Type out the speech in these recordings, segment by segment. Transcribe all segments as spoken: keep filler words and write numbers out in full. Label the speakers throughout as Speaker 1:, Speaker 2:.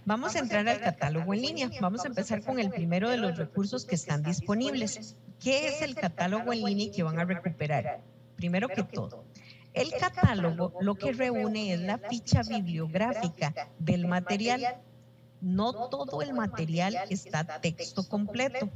Speaker 1: Vamos a entrar al catálogo en línea. Vamos a empezar con el primero de los recursos que están disponibles. ¿Qué es el catálogo en línea que van a recuperar? Primero que todo, el catálogo lo que reúne es la ficha bibliográfica del material. No todo el material está texto completo.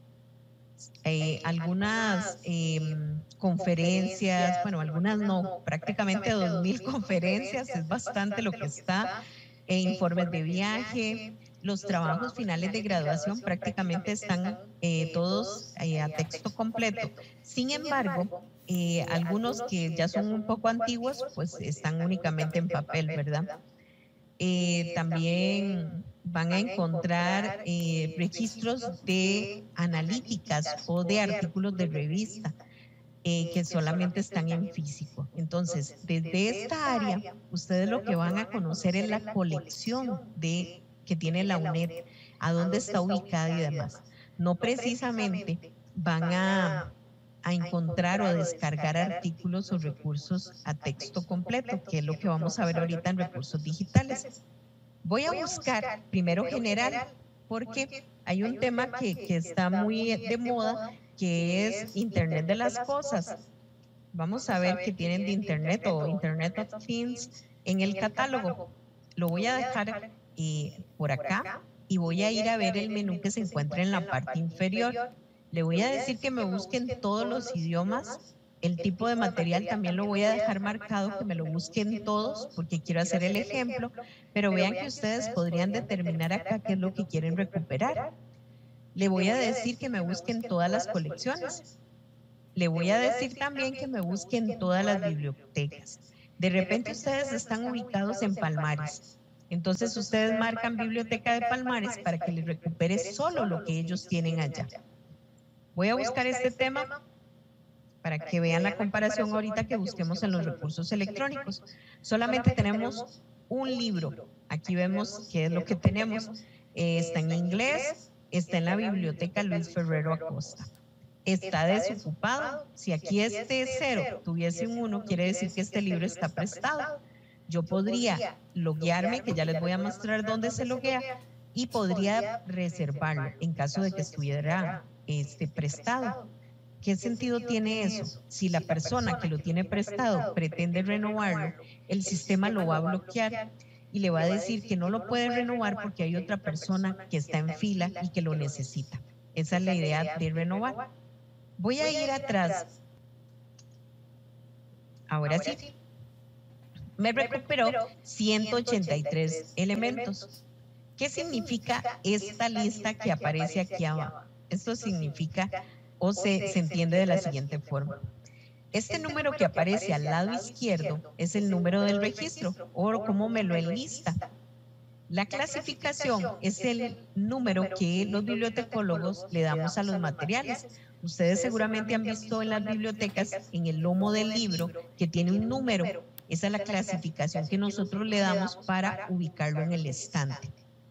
Speaker 1: Eh, algunas eh, conferencias, bueno, algunas no, prácticamente dos mil conferencias, es bastante lo que está, e informes de viaje, los trabajos finales de graduación prácticamente están eh, todos eh, a texto completo. Sin embargo, eh, algunos que ya son un poco antiguos, pues están únicamente en papel, ¿verdad? Eh, también van a encontrar eh, registros de analíticas o de artículos de revista eh, que solamente están en físico. Entonces, desde esta área, ustedes lo que van a conocer es la colección de, que tiene la UNED, a dónde está ubicada y demás. No precisamente van a a encontrar o descargar artículos o recursos a texto completo, que es lo que vamos a ver ahorita en recursos digitales. Voy a buscar primero general, porque hay un tema que, que está muy de moda, que es Internet de las Cosas. Vamos a ver qué tienen de Internet o Internet of Things en el catálogo. Lo voy a dejar eh, por acá y voy a ir a ver el menú que se encuentra en la parte inferior. Le voy a decir que me busquen todos los idiomas. El tipo de material también lo voy a dejar marcado, que me lo busquen todos, porque quiero hacer el ejemplo, pero vean que ustedes podrían determinar acá qué es lo que quieren recuperar. Le voy a decir que me busquen todas las colecciones. Le voy a decir también que me busquen todas las bibliotecas. De repente ustedes están ubicados en Palmares. Entonces ustedes marcan Biblioteca de Palmares para que les recupere solo lo que ellos tienen allá. Voy a buscar este tema para que vean la comparación ahorita que busquemos en los recursos electrónicos. Solamente tenemos un libro. Aquí vemos qué es lo que tenemos. Eh, está en inglés, está en la biblioteca Luis Ferrero Acosta. Está desocupado. Si aquí este cero tuviese un uno, quiere decir que este libro está prestado. Yo podría loguearme, que ya les voy a mostrar dónde se loguea, y podría reservarlo en caso de que estuviera este, prestado. ¿Qué sentido tiene eso? Si la persona que lo tiene prestado pretende renovarlo, el sistema lo va a bloquear y le va a decir que no lo puede renovar porque hay otra persona que está en fila y que lo necesita. Esa es la idea de renovar. Voy a ir atrás. Ahora sí. Me recuperó ciento ochenta y tres elementos. ¿Qué significa esta lista que aparece aquí abajo? Esto significa, o se, se entiende de la siguiente forma. Este número que aparece al lado izquierdo es el número del registro, o como me lo enlista. La clasificación es el número que los bibliotecólogos le damos a los materiales. Ustedes seguramente han visto en las bibliotecas, en el lomo del libro, que tiene un número. Esa es la clasificación que nosotros le damos para ubicarlo en el estante.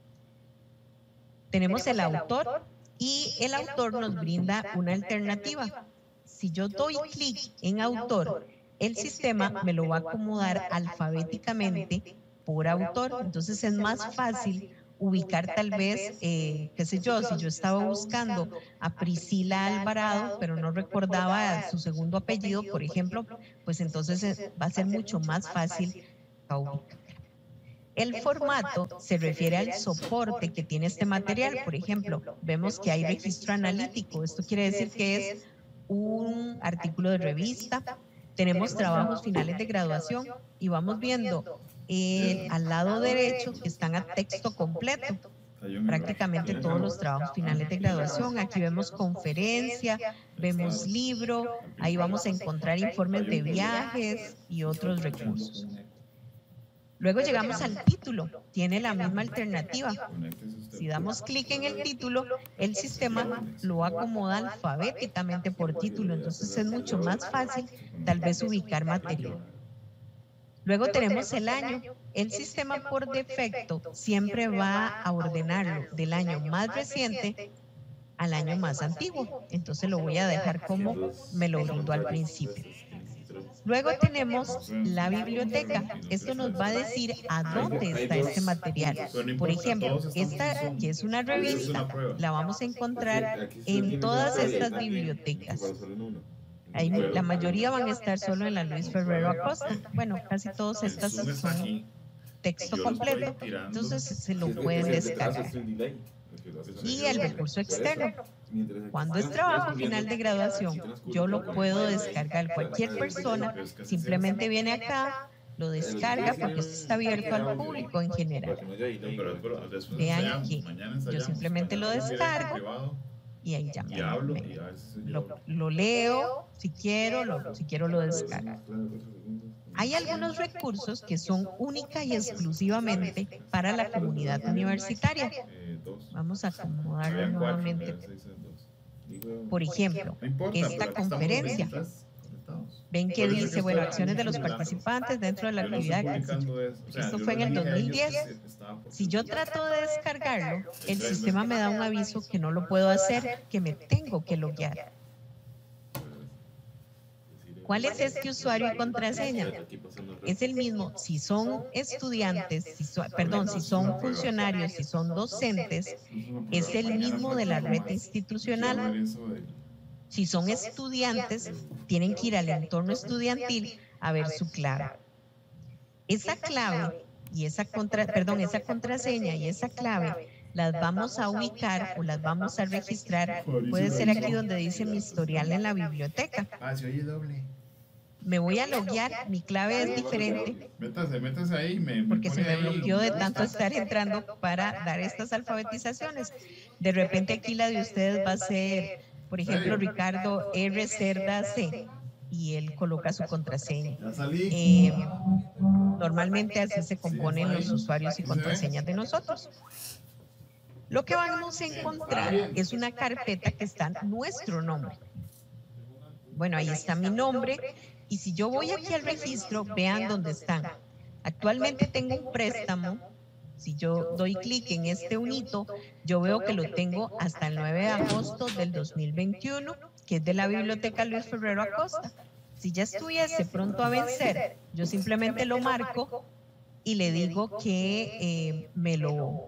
Speaker 1: Tenemos el autor y el autor nos brinda una alternativa. Si yo doy clic en autor, el sistema me lo va a acomodar alfabéticamente por autor. Entonces es más fácil ubicar tal vez, eh, qué sé yo, si yo estaba buscando a Priscila Alvarado, pero no recordaba su segundo apellido, por ejemplo, pues entonces va a ser mucho más fácil ubicar. El formato se refiere al soporte que tiene este material. Por ejemplo, vemos que hay registro analítico. Esto quiere decir que es un artículo de revista. Tenemos trabajos finales de graduación y vamos viendo eh, al lado derecho que están a texto completo. Prácticamente todos los trabajos finales de graduación. Aquí vemos conferencia, vemos libro, ahí vamos a encontrar informes de viajes y otros recursos. Luego llegamos al título, tiene la misma alternativa. Si damos clic en el título, el sistema lo acomoda alfabéticamente por título, entonces es mucho más fácil tal vez ubicar material. Luego tenemos el año. El sistema por defecto siempre va a ordenarlo del año más reciente al año más antiguo. Entonces lo voy a dejar como me lo brindó al principio. Luego tenemos la biblioteca. Esto nos va a decir a dónde está este material. Por ejemplo, esta que es una revista, la vamos a encontrar en todas estas bibliotecas. Ahí, la mayoría van a estar solo en la Luis Ferrero Acosta. Bueno, casi todas estas son texto completo, entonces se lo pueden descargar. Y el recurso externo. Cuando es trabajo final de graduación, yo lo puedo descargar. Cualquier persona simplemente viene acá, lo descarga porque esto está abierto al público en general. Vean aquí, yo simplemente lo descargo y ahí ya me, me, lo, lo leo, si quiero, lo, si quiero lo descargo. Hay algunos recursos que son única y exclusivamente para la comunidad universitaria. Vamos a acomodarlo nuevamente. Por ejemplo, esta conferencia. Ven que dice, bueno, acciones de los participantes dentro de la actividad. Esto fue en el dos mil diez. Si yo trato de descargarlo, el sistema me da un aviso que no lo puedo hacer, que me tengo que loguear. ¿Cuál es este usuario y contraseña? Es el mismo si son estudiantes, si son, perdón, si son funcionarios, si son docentes, es el mismo de la red institucional. Si son estudiantes, tienen que ir al entorno estudiantil a ver su clave. Esa clave y esa contra, perdón, esa contraseña y esa clave las vamos a ubicar o las vamos a registrar. Puede ser aquí donde dice mi historial en la biblioteca.
Speaker 2: Ah, se oye doble.
Speaker 1: Me voy a loguear, mi clave es diferente.
Speaker 2: Métase, métase ahí. Me, me
Speaker 1: porque se me
Speaker 2: ahí.
Speaker 1: bloqueó de tanto estar entrando para dar estas alfabetizaciones. De repente aquí la de ustedes va a ser, por ejemplo, Ricardo R. Cerda C. Y él coloca su contraseña. Eh, normalmente así se componen los usuarios y contraseñas de nosotros. Lo que vamos a encontrar es una carpeta que está nuestro nombre. Bueno, ahí está mi nombre. Y si yo voy aquí al registro, vean dónde están. Actualmente tengo un préstamo. Si yo doy clic en este unito, yo veo que lo tengo hasta el nueve de agosto del dos mil veintiuno, que es de la Biblioteca Luis Ferrero Acosta. Si ya estuviese pronto a vencer, yo simplemente lo marco y le digo que eh, me lo, o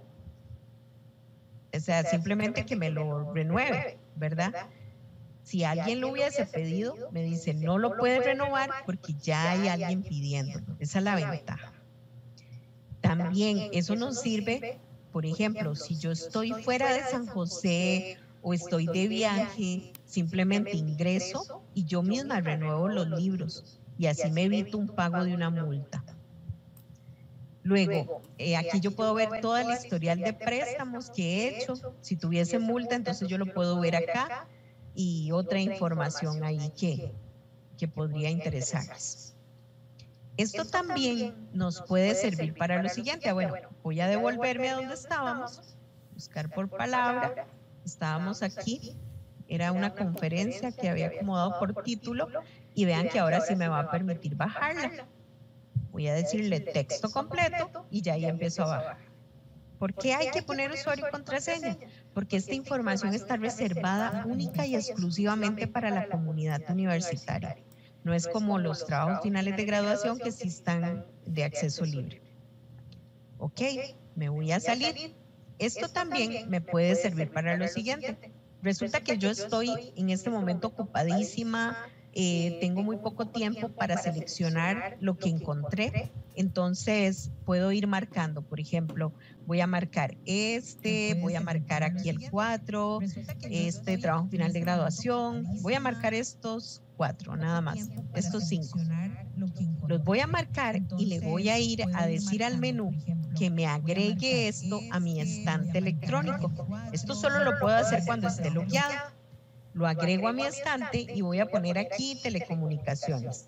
Speaker 1: sea, simplemente que me lo renueve, ¿verdad? Si alguien lo hubiese pedido, me dice, no lo puede renovar porque ya hay alguien pidiéndolo. Esa es la ventaja. También eso nos sirve, por ejemplo, si yo estoy fuera de San José o estoy de viaje, simplemente ingreso y yo misma renuevo los libros y así me evito un pago de una multa. Luego, eh, aquí yo puedo ver todo el historial de préstamos que he hecho. Si tuviese multa, entonces yo lo puedo ver acá. Y otra información ahí que, que podría interesarles. Esto también nos puede servir para lo siguiente. Bueno, voy a devolverme a donde estábamos, buscar por palabra. Estábamos aquí, era una conferencia que había acomodado por título y vean que ahora sí me va a permitir bajarla. Voy a decirle texto completo y ya ahí empiezo a bajar. ¿Por qué hay que poner usuario y contraseña? Porque esta información está reservada única y exclusivamente para la comunidad universitaria. No es como los trabajos finales de graduación que sí están de acceso libre. Ok, me voy a salir. Esto también me puede servir para lo siguiente. Resulta que yo estoy en este momento ocupadísima, eh, tengo muy poco tiempo para seleccionar lo que encontré. Entonces puedo ir marcando, por ejemplo, voy a marcar este, voy a marcar aquí el cuatro, este trabajo final de graduación, voy a marcar estos cuatro, nada más, estos cinco. Los voy a marcar y le voy a ir a decir al menú que me agregue esto a mi estante electrónico. Esto solo lo puedo hacer cuando esté logueado. Lo agrego a mi estante y voy a poner aquí telecomunicaciones.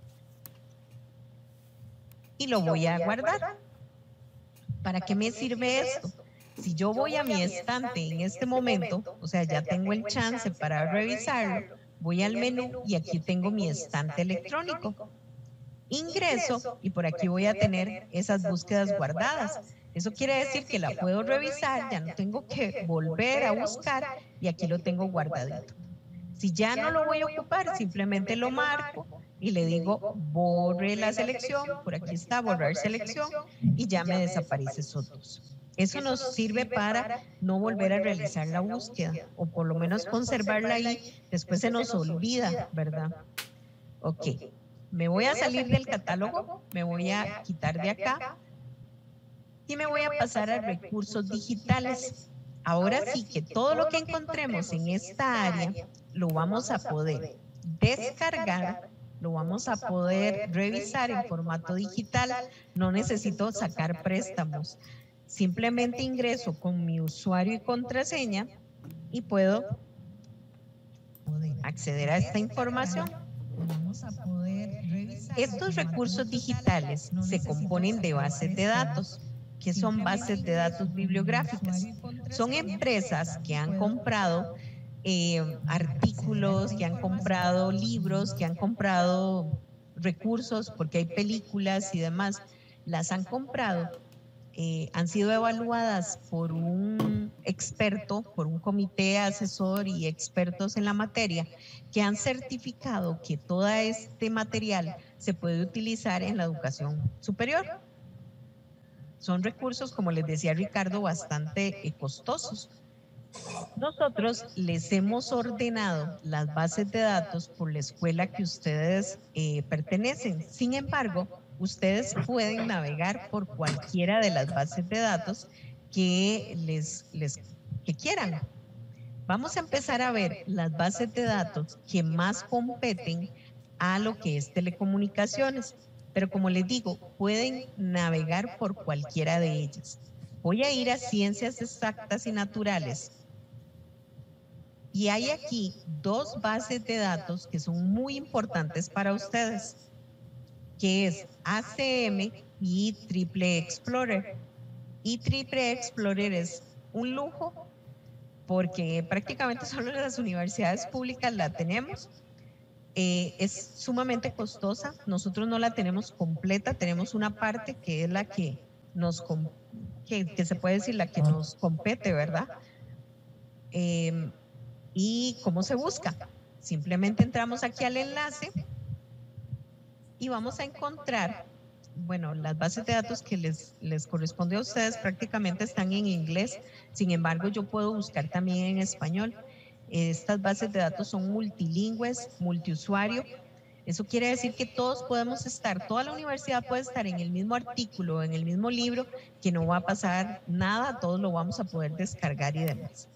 Speaker 1: Y lo voy a guardar. ¿Para qué me sirve esto? Si yo voy a mi estante en este momento, o sea, ya tengo el chance para revisarlo, voy al menú y aquí tengo mi estante electrónico. Ingreso y por aquí voy a tener esas búsquedas guardadas. Eso quiere decir que la puedo revisar, ya no tengo que volver a buscar y aquí lo tengo guardadito. Si ya no lo voy a ocupar, simplemente lo marco y le digo borre la selección, por aquí está borrar selección y ya me desaparece esos dos. Eso nos sirve para no volver a realizar la búsqueda o por lo menos conservarla ahí, después se nos olvida, ¿verdad? Ok, me voy a salir del catálogo, me voy a quitar de acá y me voy a pasar a recursos digitales. Ahora sí que todo lo que encontremos en esta área lo vamos a poder descargar, lo vamos a poder revisar en formato digital. No necesito sacar préstamos. Simplemente ingreso con mi usuario y contraseña y puedo acceder a esta información. Estos recursos digitales se componen de bases de datos. ¿Qué son bases de datos bibliográficas? Son empresas que han comprado eh, artículos, que han comprado libros, que han comprado recursos, porque hay películas y demás, las han comprado, eh, han sido evaluadas por un experto, por un comité asesor y expertos en la materia, que han certificado que todo este material se puede utilizar en la educación superior. Son recursos, como les decía Ricardo, bastante eh, costosos. Nosotros les hemos ordenado las bases de datos por la escuela que ustedes eh, pertenecen. Sin embargo, ustedes pueden navegar por cualquiera de las bases de datos que, les, les, que quieran. Vamos a empezar a ver las bases de datos que más competen a lo que es telecomunicaciones. Pero como les digo, pueden navegar por cualquiera de ellas. Voy a ir a ciencias exactas y naturales. Y hay aquí dos bases de datos que son muy importantes para ustedes, que es A C M y Triple Explorer. Y Triple Explorer es un lujo porque prácticamente solo en las universidades públicas la tenemos. Eh, es sumamente costosa, nosotros no la tenemos completa, tenemos una parte que es la que nos, que, que se puede decir la que nos compete, ¿verdad? Eh, ¿Y cómo se busca? Simplemente entramos aquí al enlace y vamos a encontrar, bueno, las bases de datos que les, les corresponde a ustedes prácticamente están en inglés, sin embargo yo puedo buscar también en español. Estas bases de datos son multilingües, multiusuario. Eso quiere decir que todos podemos estar, toda la universidad puede estar en el mismo artículo, en el mismo libro, que no va a pasar nada, todos lo vamos a poder descargar y demás.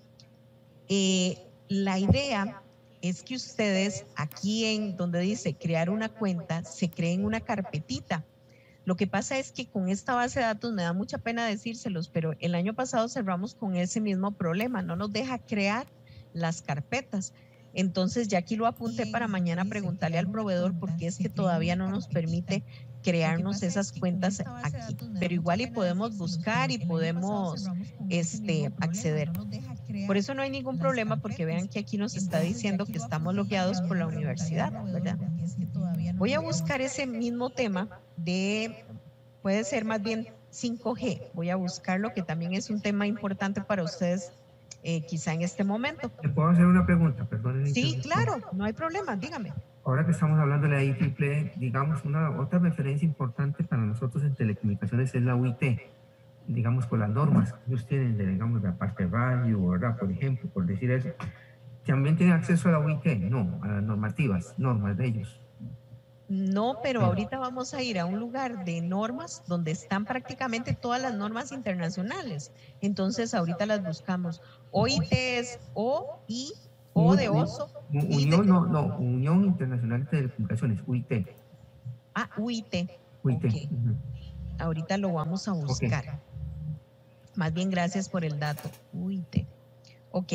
Speaker 1: Eh, la idea es que ustedes aquí en donde dice crear una cuenta, se creen una carpetita. Lo que pasa es que con esta base de datos, me da mucha pena decírselos, pero el año pasado cerramos con ese mismo problema, no nos deja crear las carpetas. Entonces ya aquí lo apunté para mañana preguntarle al proveedor por qué es que todavía no nos permite crearnos esas cuentas aquí. Pero igual y podemos buscar y podemos este, acceder. Por eso no hay ningún problema, porque vean que aquí nos está diciendo que estamos logueados por la universidad, ¿verdad? Voy a buscar ese mismo tema de, puede ser más bien cinco G. Voy a buscarlo, que también es un tema importante para ustedes eh, quizá en este momento.
Speaker 3: ¿Le puedo hacer una pregunta? Perdón.
Speaker 1: Sí, claro, no hay problema, dígame.
Speaker 3: Ahora que estamos hablando de la I triple E, digamos, una otra referencia importante para nosotros en telecomunicaciones es la U I T. Digamos, por las normas que ellos tienen, de, digamos, la parte radio, ¿verdad? Por ejemplo, por decir eso. ¿También tienen acceso a la U I T? No, a las normativas, normas de ellos.
Speaker 1: No, pero ahorita vamos a ir a un lugar de normas donde están prácticamente todas las normas internacionales. Entonces, ahorita las buscamos. O I T es O, I, O de oso.
Speaker 3: Unión, no, no, Unión Internacional de Telecomunicaciones, U I T.
Speaker 1: Ah, U I T.
Speaker 3: U I T.
Speaker 1: Okay. Uh-huh. Ahorita lo vamos a buscar. Okay. Más bien, gracias por el dato. U I T. Ok.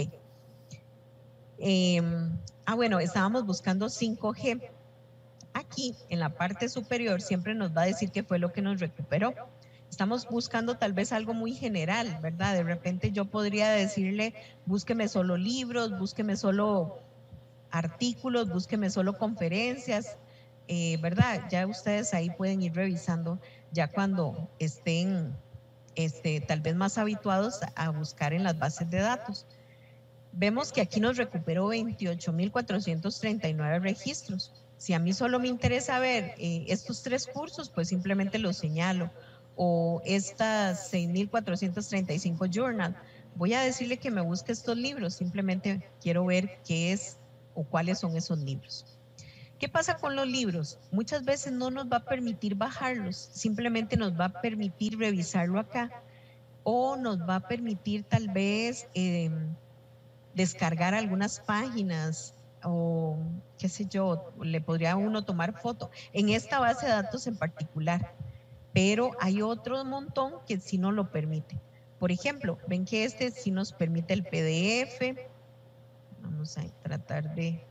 Speaker 1: Eh, ah, bueno, estábamos buscando cinco G. Aquí, en la parte superior, siempre nos va a decir qué fue lo que nos recuperó. Estamos buscando tal vez algo muy general, ¿verdad? De repente yo podría decirle, búsqueme solo libros, búsqueme solo artículos, búsqueme solo conferencias, eh, ¿verdad? Ya ustedes ahí pueden ir revisando ya cuando estén este, tal vez más habituados a buscar en las bases de datos. Vemos que aquí nos recuperó veintiocho mil cuatrocientos treinta y nueve registros. Si a mí solo me interesa ver eh, estos tres cursos, pues simplemente los señalo. O estas seis mil cuatrocientos treinta y cinco journal, voy a decirle que me busque estos libros, simplemente quiero ver qué es o cuáles son esos libros. ¿Qué pasa con los libros? Muchas veces no nos va a permitir bajarlos, simplemente nos va a permitir revisarlo acá o nos va a permitir tal vez eh, descargar algunas páginas o qué sé yo, le podría uno tomar foto en esta base de datos en particular, pero hay otro montón que sí no lo permite. Por ejemplo, ven que este sí nos permite el P D F. Vamos a tratar de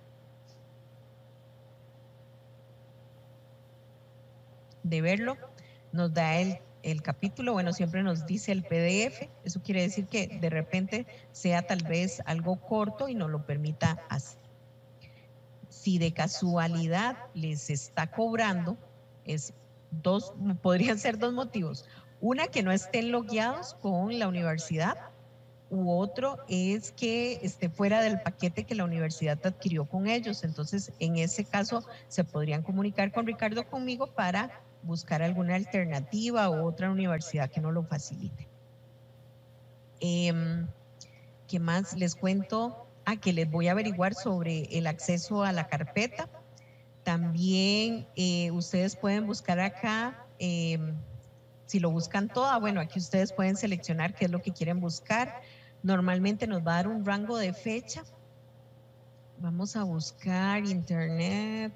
Speaker 1: de verlo, nos da el, el capítulo, bueno, siempre nos dice el P D F, eso quiere decir que de repente sea tal vez algo corto y nos lo permita hacer. Si de casualidad les está cobrando, es dos, podrían ser dos motivos. Una, que no estén logueados con la universidad, u otro es que esté fuera del paquete que la universidad adquirió con ellos. Entonces, en ese caso, se podrían comunicar con Ricardo, conmigo, para buscar alguna alternativa o otra universidad que no lo facilite. Eh, ¿Qué más les cuento? Ah, que les voy a averiguar sobre el acceso a la carpeta. También eh, ustedes pueden buscar acá, eh, si lo buscan toda, bueno, aquí ustedes pueden seleccionar qué es lo que quieren buscar. Normalmente nos va a dar un rango de fecha. Vamos a buscar Internet.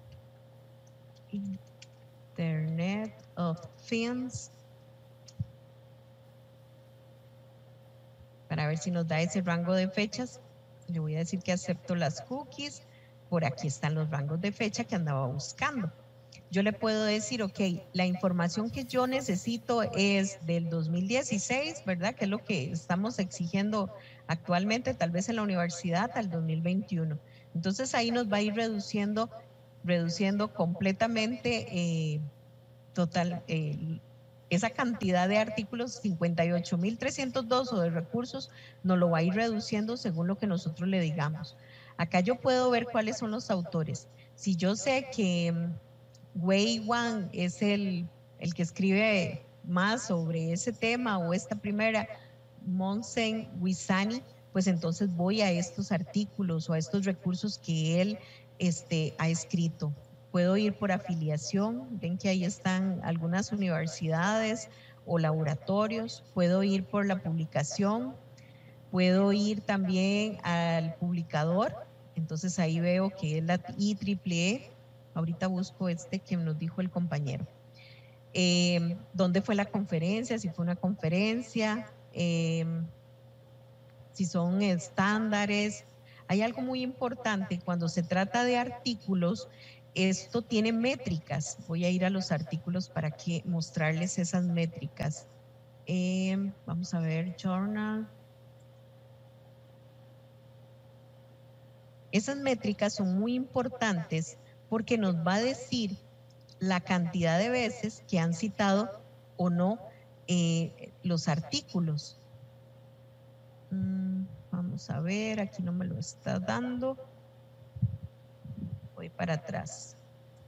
Speaker 1: Internet of Things. Para ver si nos da ese rango de fechas. Le voy a decir que acepto las cookies. Por aquí están los rangos de fecha que andaba buscando. Yo le puedo decir, ok, la información que yo necesito es del dos mil dieciséis, ¿verdad? Que es lo que estamos exigiendo actualmente, tal vez en la universidad, al dos mil veintiuno. Entonces ahí nos va a ir reduciendo, reduciendo completamente eh, total, eh, esa cantidad de artículos, cincuenta y ocho mil trescientos dos o de recursos, nos lo va a ir reduciendo según lo que nosotros le digamos. Acá yo puedo ver cuáles son los autores. Si yo sé que Wei Wang es el, el que escribe más sobre ese tema, o esta primera, Monsen Wisani, pues entonces voy a estos artículos o a estos recursos que él este, ha escrito. Puedo ir por afiliación, ven que ahí están algunas universidades o laboratorios, puedo ir por la publicación, puedo ir también al publicador, entonces ahí veo que es la I triple E. Ahorita busco este que nos dijo el compañero. Eh, ¿Dónde fue la conferencia? Si fue una conferencia, eh, si son estándares. Hay algo muy importante cuando se trata de artículos. Esto tiene métricas. Voy a ir a los artículos para que mostrarles esas métricas. Eh, vamos a ver, journal. Esas métricas son muy importantes porque nos va a decir la cantidad de veces que han citado o no eh, los artículos. Mm, vamos a ver, aquí no me lo está dando. Voy para atrás.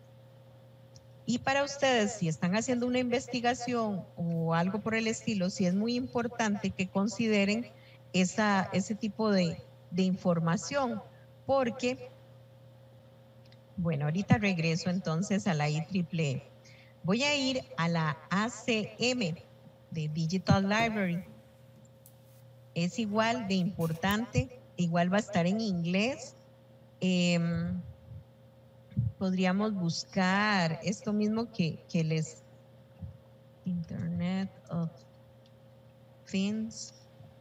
Speaker 1: Y para ustedes, si están haciendo una investigación o algo por el estilo, sí es muy importante que consideren esa, ese tipo de, de información, porque, bueno, ahorita regreso entonces a la I triple E. Voy a ir a la A C M de Digital Library. Es igual de importante, igual va a estar en inglés. Eh, podríamos buscar esto mismo que, que les... Internet of Things.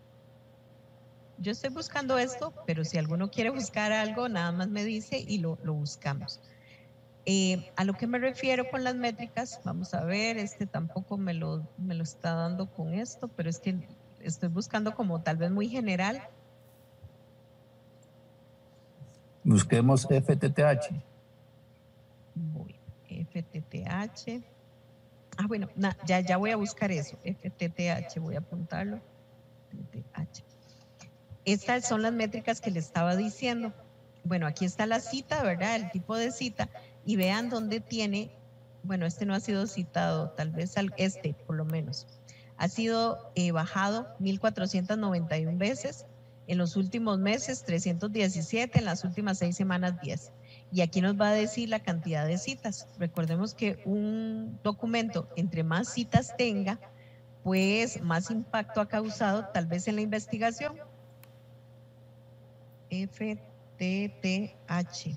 Speaker 1: Yo estoy buscando esto, pero si alguno quiere buscar algo, nada más me dice y lo, lo buscamos. Eh, a lo que me refiero con las métricas, vamos a ver, este tampoco me lo, me lo está dando con esto, pero es que estoy buscando como tal vez muy general.
Speaker 4: Busquemos F T T H.
Speaker 1: Voy, F T T H. Ah, bueno, na, ya, ya voy a buscar eso. F T T H, voy a apuntarlo. F T T H. Estas son las métricas que le estaba diciendo. Bueno, aquí está la cita, ¿verdad? El tipo de cita. y vean dónde tiene, bueno, este no ha sido citado, tal vez al, este por lo menos, ha sido eh, bajado mil cuatrocientas noventa y una veces, en los últimos meses trescientos diecisiete, en las últimas seis semanas diez. Y aquí nos va a decir la cantidad de citas. Recordemos que un documento, entre más citas tenga, pues más impacto ha causado tal vez en la investigación. F T T H.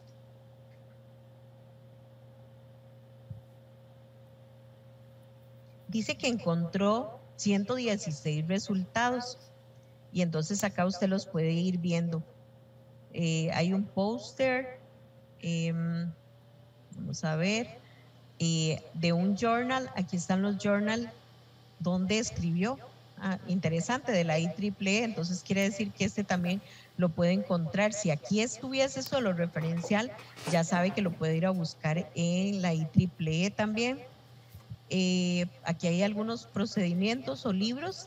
Speaker 1: Dice que encontró ciento dieciséis resultados y entonces acá usted los puede ir viendo. Eh, hay un póster, eh, vamos a ver, eh, de un journal, aquí están los journal donde escribió. Ah, interesante, de la I triple E, entonces quiere decir que este también lo puede encontrar. Si aquí estuviese solo referencial, ya sabe que lo puede ir a buscar en la I triple E también. Eh, aquí hay algunos procedimientos o libros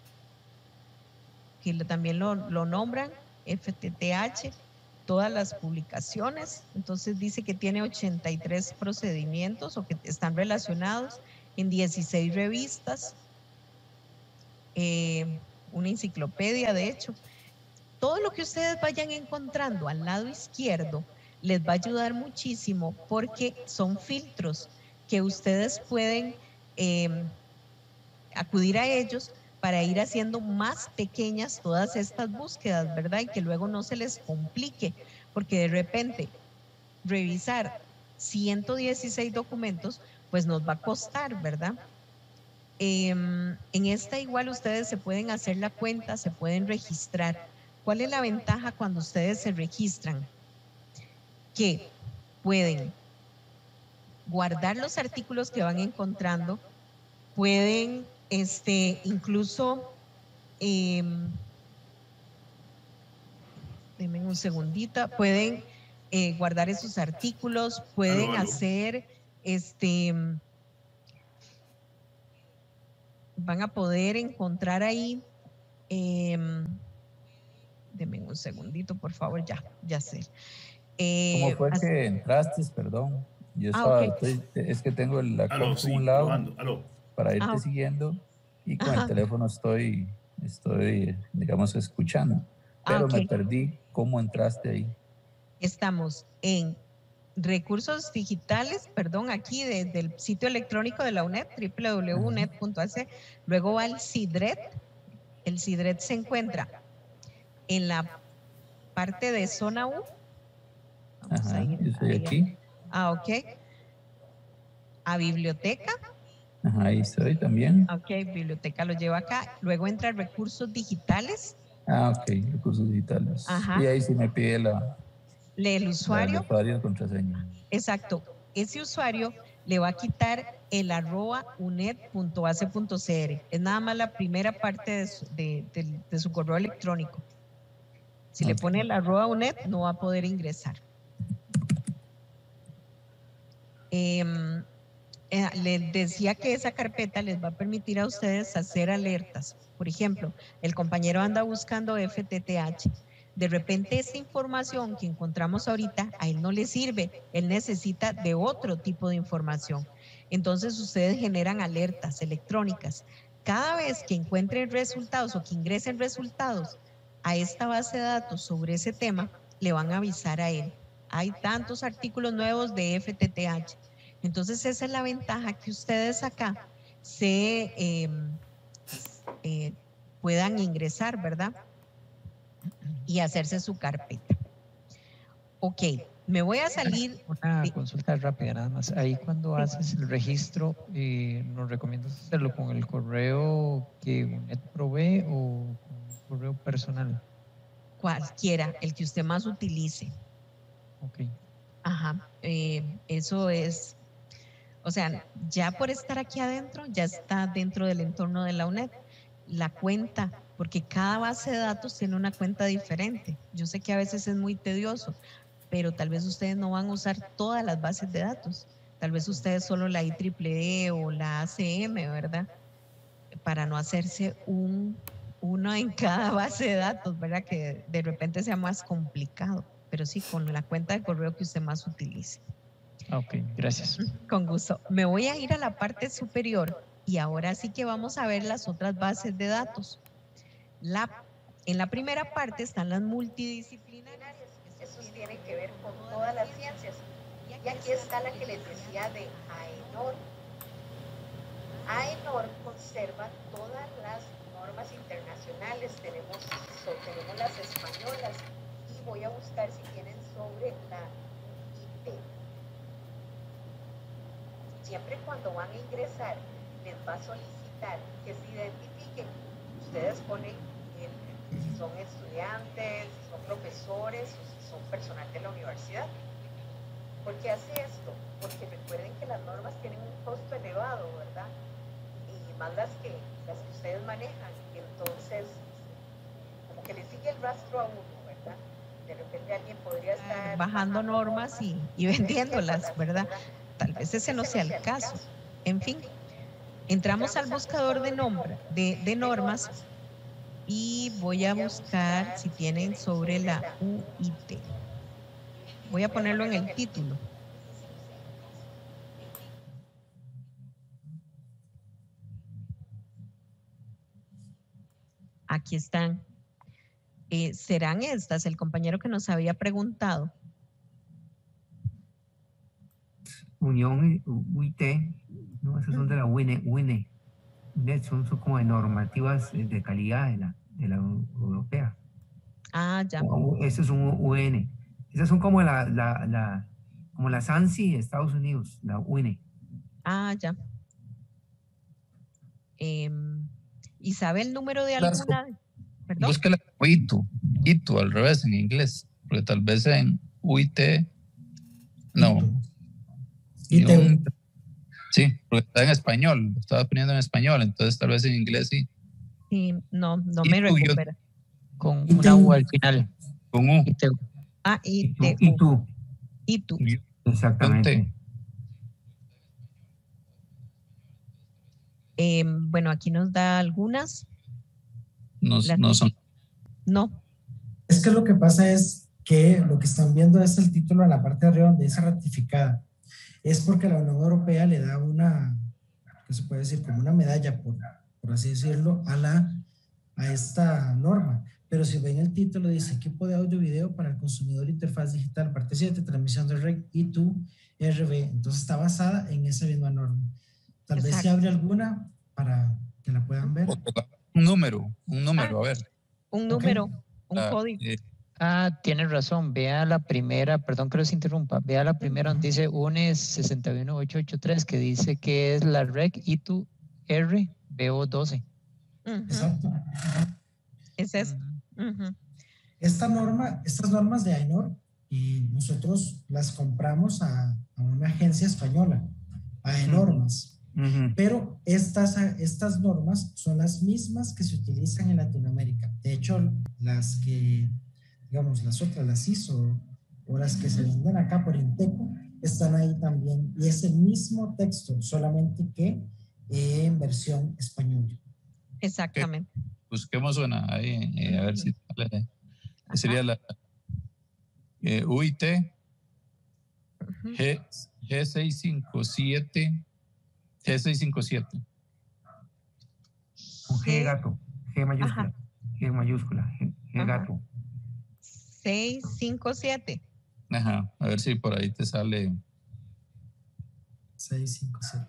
Speaker 1: que también lo, lo nombran, F T T H, todas las publicaciones. Entonces dice que tiene ochenta y tres procedimientos o que están relacionados en dieciséis revistas. Eh, una enciclopedia, de hecho. Todo lo que ustedes vayan encontrando al lado izquierdo les va a ayudar muchísimo porque son filtros que ustedes pueden eh, acudir a ellos para ir haciendo más pequeñas todas estas búsquedas, ¿verdad? Y que luego no se les complique, porque de repente revisar ciento dieciséis documentos, pues nos va a costar, ¿verdad? Eh, en esta igual ustedes se pueden hacer la cuenta, se pueden registrar. ¿Cuál es la ventaja cuando ustedes se registran? Que pueden guardar los artículos que van encontrando, pueden este, incluso, eh, denme un segundito, pueden eh, guardar esos artículos, pueden aló, aló. hacer, este, van a poder encontrar ahí, eh, denme un segundito, por favor, ya, ya sé.
Speaker 4: Eh, ¿Cómo fue así, que entraste? Perdón. Yo estaba, ah, okay. estoy, es que tengo la compu sí, un lado probando, aló. Para irte ah, siguiendo y con ajá. El teléfono estoy, estoy, digamos, escuchando. Pero ah, okay. Me perdí. ¿Cómo entraste ahí?
Speaker 1: Estamos en recursos digitales, perdón, aquí desde el sitio electrónico de la UNED, doble u doble u doble u punto u n e d punto a c. Luego va el CIDRED. El CIDRED se encuentra en la parte de zona U.
Speaker 4: Vamos ajá, a ir, yo estoy ahí. Aquí.
Speaker 1: Ah, ok. A biblioteca.
Speaker 4: Ajá, ahí estoy también.
Speaker 1: Ok, biblioteca lo lleva acá. Luego entra recursos digitales.
Speaker 4: Ah, ok, recursos digitales. Ajá. Y ahí sí me pide la...
Speaker 1: Lee el usuario.
Speaker 4: El usuario y contraseña.
Speaker 1: Exacto. Ese usuario le va a quitar el arroba uned punto a c punto c r. Es nada más la primera parte de su, de, de, de su correo electrónico. Si okay. le pone el arroba uned, no va a poder ingresar. Eh, eh, les decía que esa carpeta les va a permitir a ustedes hacer alertas. Por ejemplo, el compañero anda buscando F T T H. De repente esta información que encontramos ahorita a él no le sirve, él necesita de otro tipo de información. Entonces ustedes generan alertas electrónicas. Cada vez que encuentren resultados o que ingresen resultados a esta base de datos sobre ese tema, le van a avisar a él. Hay tantos artículos nuevos de F T T H. Entonces esa es la ventaja, que ustedes acá se eh, eh, puedan ingresar, ¿verdad? Y hacerse su carpeta. Ok, me voy a salir.
Speaker 5: Una de... consulta rápida nada más. Ahí cuando haces el registro, eh, ¿nos recomiendas hacerlo con el correo que UNED provee o con un correo personal?
Speaker 1: Cualquiera, el que usted más utilice.
Speaker 5: Ok.
Speaker 1: Ajá, eh, eso es, o sea, ya por estar aquí adentro, ya está dentro del entorno de la UNED. La cuenta, porque cada base de datos tiene una cuenta diferente. Yo sé que a veces es muy tedioso, pero tal vez ustedes no van a usar todas las bases de datos. Tal vez ustedes solo la I triple E o la A C M, ¿verdad? Para no hacerse un, uno en cada base de datos, ¿verdad? Que de repente sea más complicado. Pero sí, con la cuenta de correo que usted más utilice.
Speaker 5: Ok, gracias.
Speaker 1: Con gusto. Me voy a ir a la parte superior y ahora sí que vamos a ver las otras bases de datos. La, en la primera parte están las multidisciplinarias.
Speaker 6: Esos tienen que ver con todas las ciencias. Y aquí está la que les decía de AENOR. AENOR conserva todas las normas internacionales. Tenemos, so, tenemos las españolas y voy a buscar si tienen sobre la I T. Siempre cuando van a ingresar, les va a solicitar que se identifiquen. Ustedes ponen el, si son estudiantes, si son profesores o si son personal de la universidad. ¿Por qué hace esto? Porque recuerden que las normas tienen un costo elevado, ¿verdad? Y más las que, las que ustedes manejan. Entonces, como que le sigue el rastro a uno, ¿verdad? De repente alguien podría estar
Speaker 1: bajando normas y, y vendiéndolas, ¿verdad? Tal vez ese no sea el caso. En fin, entramos al buscador de, nombre, de, de normas y voy a buscar si tienen sobre la U I T. Voy a ponerlo en el título. Aquí están. Eh, ¿Serán estas? El compañero que nos había preguntado.
Speaker 3: Unión U I T, no, esas son de la U N E. U N E. Son, son como de normativas de calidad de la, de la europea.
Speaker 1: Ah, ya.
Speaker 3: Eso es un U N. Esas son como la, la, la, como la SANSI de Estados Unidos, la U N E.
Speaker 1: Ah, ya. Eh, ¿Y sabe el número de alguna? ¿Perdón?
Speaker 4: Búsquela como I T U, I T U al revés en inglés, porque tal vez en U I T, no.
Speaker 7: I T U.
Speaker 4: Sí, porque está en español, lo estaba poniendo en español, entonces tal vez en inglés sí.
Speaker 1: Sí, no, no
Speaker 4: I
Speaker 1: me
Speaker 4: T U,
Speaker 1: recupera.
Speaker 5: Yo, con una U al final.
Speaker 4: Con U.
Speaker 5: I T U.
Speaker 1: Ah, I T U.
Speaker 3: I T U.
Speaker 1: I T U.
Speaker 3: Exactamente.
Speaker 1: Eh, bueno, aquí nos da algunas.
Speaker 4: No, no son.
Speaker 1: No.
Speaker 7: Es que lo que pasa es que lo que están viendo es el título en la parte de arriba donde dice ratificada. Es porque la Unión Europea le da una, ¿qué se puede decir? Como una medalla, por, por así decirlo, a, la, a esta norma. Pero si ven el título, dice equipo de audio y video para el consumidor, interfaz digital, parte siete, transmisión de red, I T U, R B. Entonces está basada en esa misma norma. Tal Exacto. vez si abre alguna para que la puedan ver.
Speaker 4: Un número, un número,
Speaker 1: ah,
Speaker 4: a ver.
Speaker 1: Un número, okay. un
Speaker 4: ah,
Speaker 1: código.
Speaker 4: Eh,
Speaker 5: Ah, tiene razón. Vea la primera, perdón que los interrumpa. Vea la primera donde dice U N E seis uno ocho ocho tres, que dice que es la R E C I T U R B O doce.
Speaker 1: Uh -huh.
Speaker 7: Exacto.
Speaker 1: Es eso. Uh -huh.
Speaker 7: Esta norma, estas normas de AENOR, y nosotros las compramos a, a una agencia española, AENORMAS. Uh -huh. Pero estas, estas normas son las mismas que se utilizan en Latinoamérica. De hecho, las que, digamos, las otras, las I S O o las que se venden acá por Inteco, están ahí también. Y es el mismo texto, solamente que eh, en versión española.
Speaker 1: Exactamente.
Speaker 4: Okay. Busquemos una ahí, eh, a ver si sale. Sería la eh, U I T uh-huh. G, G seis cinco siete. G seis cinco siete.
Speaker 3: Con G gato, G mayúscula, Ajá. G mayúscula, G, G gato.
Speaker 1: seis cinco siete.
Speaker 4: Ajá, a ver si por ahí te sale.
Speaker 7: seis cinco siete.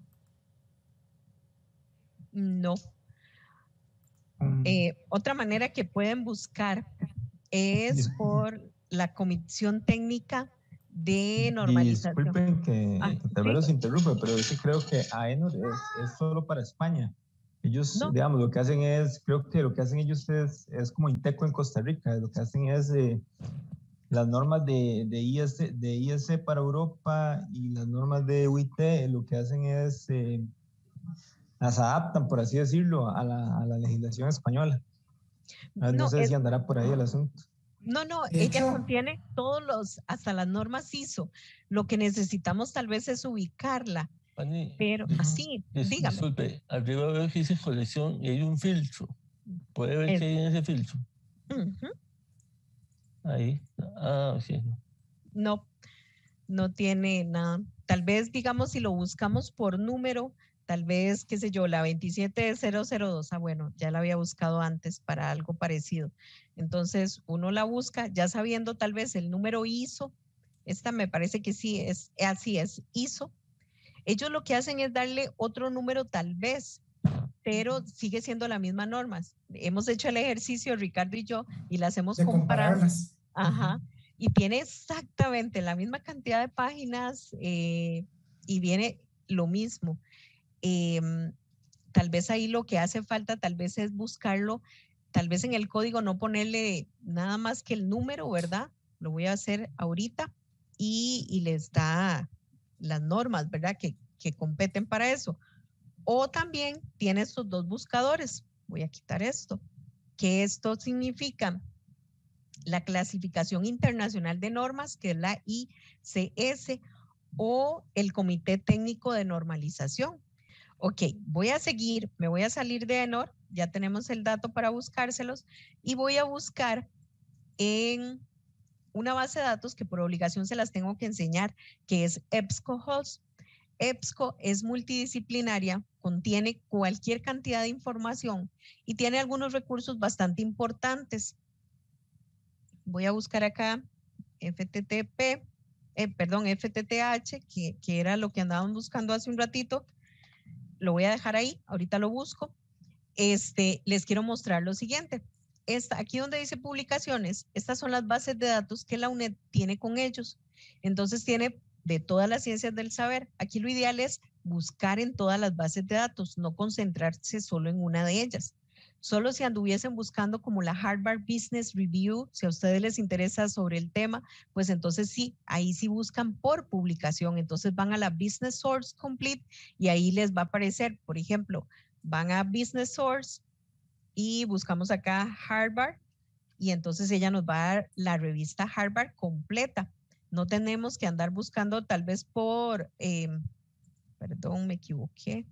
Speaker 1: No. Um, eh, otra manera que pueden buscar es por la Comisión Técnica de Normalización.
Speaker 8: Disculpen que, ah, que tal vez ¿sí? los interrumpa, pero yo creo que AENOR es, es solo para España. Ellos, no. digamos, lo que hacen es, creo que lo que hacen ellos es, es como Inteco en Costa Rica. Lo que hacen es eh, las normas de, de, I S, de I S para Europa y las normas de U I T, lo que hacen es, eh, las adaptan, por así decirlo, a la, a la legislación española. No, no sé es, si andará por ahí el asunto.
Speaker 1: No, no, ella hecho, contiene todos los, hasta las normas I S O. Lo que necesitamos tal vez es ubicarla. Pani, pero así,
Speaker 9: dis,
Speaker 1: dígame.
Speaker 9: Disculpe, arriba veo que dice colección y hay un filtro. ¿Puede ver es, qué hay en ese filtro? Uh -huh. Ahí. Ah, sí.
Speaker 1: No. no tiene nada. Tal vez, digamos, si lo buscamos por número, tal vez, qué sé yo, la veintisiete cero cero dos, ah, bueno, ya la había buscado antes para algo parecido. Entonces, uno la busca ya sabiendo tal vez el número I S O. Esta me parece que sí, es así, es I S O. Ellos lo que hacen es darle otro número tal vez, pero sigue siendo la misma norma. Hemos hecho el ejercicio, Ricardo y yo, y las hemos
Speaker 7: de
Speaker 1: comparado.
Speaker 7: Compararlas.
Speaker 1: Ajá. Y tiene exactamente la misma cantidad de páginas eh, y viene lo mismo. Eh, tal vez ahí lo que hace falta, tal vez es buscarlo, tal vez en el código no ponerle nada más que el número, ¿verdad? Lo voy a hacer ahorita y, y les da las normas, ¿verdad? Que, que competen para eso. O también tiene estos dos buscadores. Voy a quitar esto. Que esto significa la clasificación internacional de normas, que es la I C S, o el Comité Técnico de Normalización. Ok, voy a seguir, me voy a salir de ENOR, ya tenemos el dato para buscárselos, y voy a buscar en una base de datos que por obligación se las tengo que enseñar, que es EBSCOhost. EBSCO es multidisciplinaria, contiene cualquier cantidad de información y tiene algunos recursos bastante importantes. Voy a buscar acá F T T P, eh, perdón, F T T H, que, que era lo que andaban buscando hace un ratito. Lo voy a dejar ahí, ahorita lo busco. Este, les quiero mostrar lo siguiente. Esta, aquí donde dice publicaciones, estas son las bases de datos que la U N E D tiene con ellos. Entonces tiene de todas las ciencias del saber. Aquí lo ideal es buscar en todas las bases de datos, no concentrarse solo en una de ellas. Solo si anduviesen buscando como la Harvard Business Review, si a ustedes les interesa sobre el tema, pues entonces sí, ahí sí buscan por publicación. Entonces van a la Business Source Complete y ahí les va a aparecer, por ejemplo, van a Business Source y buscamos acá Harvard y entonces ella nos va a dar la revista Harvard completa. No tenemos que andar buscando tal vez por, eh, perdón, me equivoqué.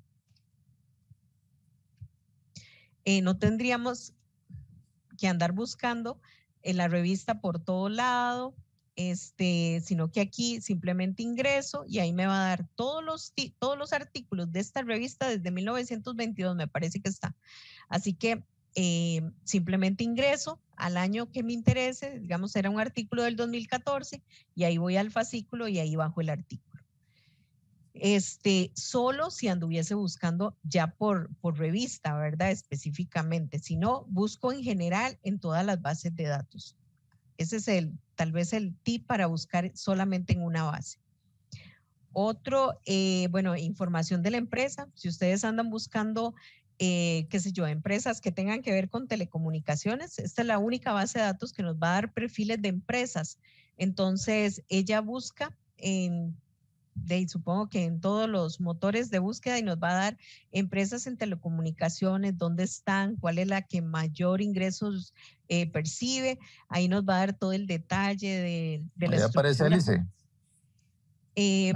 Speaker 1: Eh, no tendríamos que andar buscando en la revista por todo lado, este, sino que aquí simplemente ingreso y ahí me va a dar todos los, todos los artículos de esta revista desde mil novecientos veintidós, me parece que está. Así que eh, simplemente ingreso al año que me interese, digamos era un artículo del dos mil catorce y ahí voy al fascículo y ahí bajo el artículo. Este, solo si anduviese buscando ya por, por revista, ¿verdad? Específicamente, si no, busco en general en todas las bases de datos. Ese es el, tal vez el tip para buscar solamente en una base. Otro, eh, bueno, información de la empresa. Si ustedes andan buscando, eh, qué sé yo, empresas que tengan que ver con telecomunicaciones, esta es la única base de datos que nos va a dar perfiles de empresas. Entonces, ella busca en de supongo que en todos los motores de búsqueda y nos va a dar empresas en telecomunicaciones, dónde están, cuál es la que mayor ingresos eh, percibe. Ahí nos va a dar todo el detalle de, de la
Speaker 4: Ahí aparece Alice.
Speaker 1: Eh,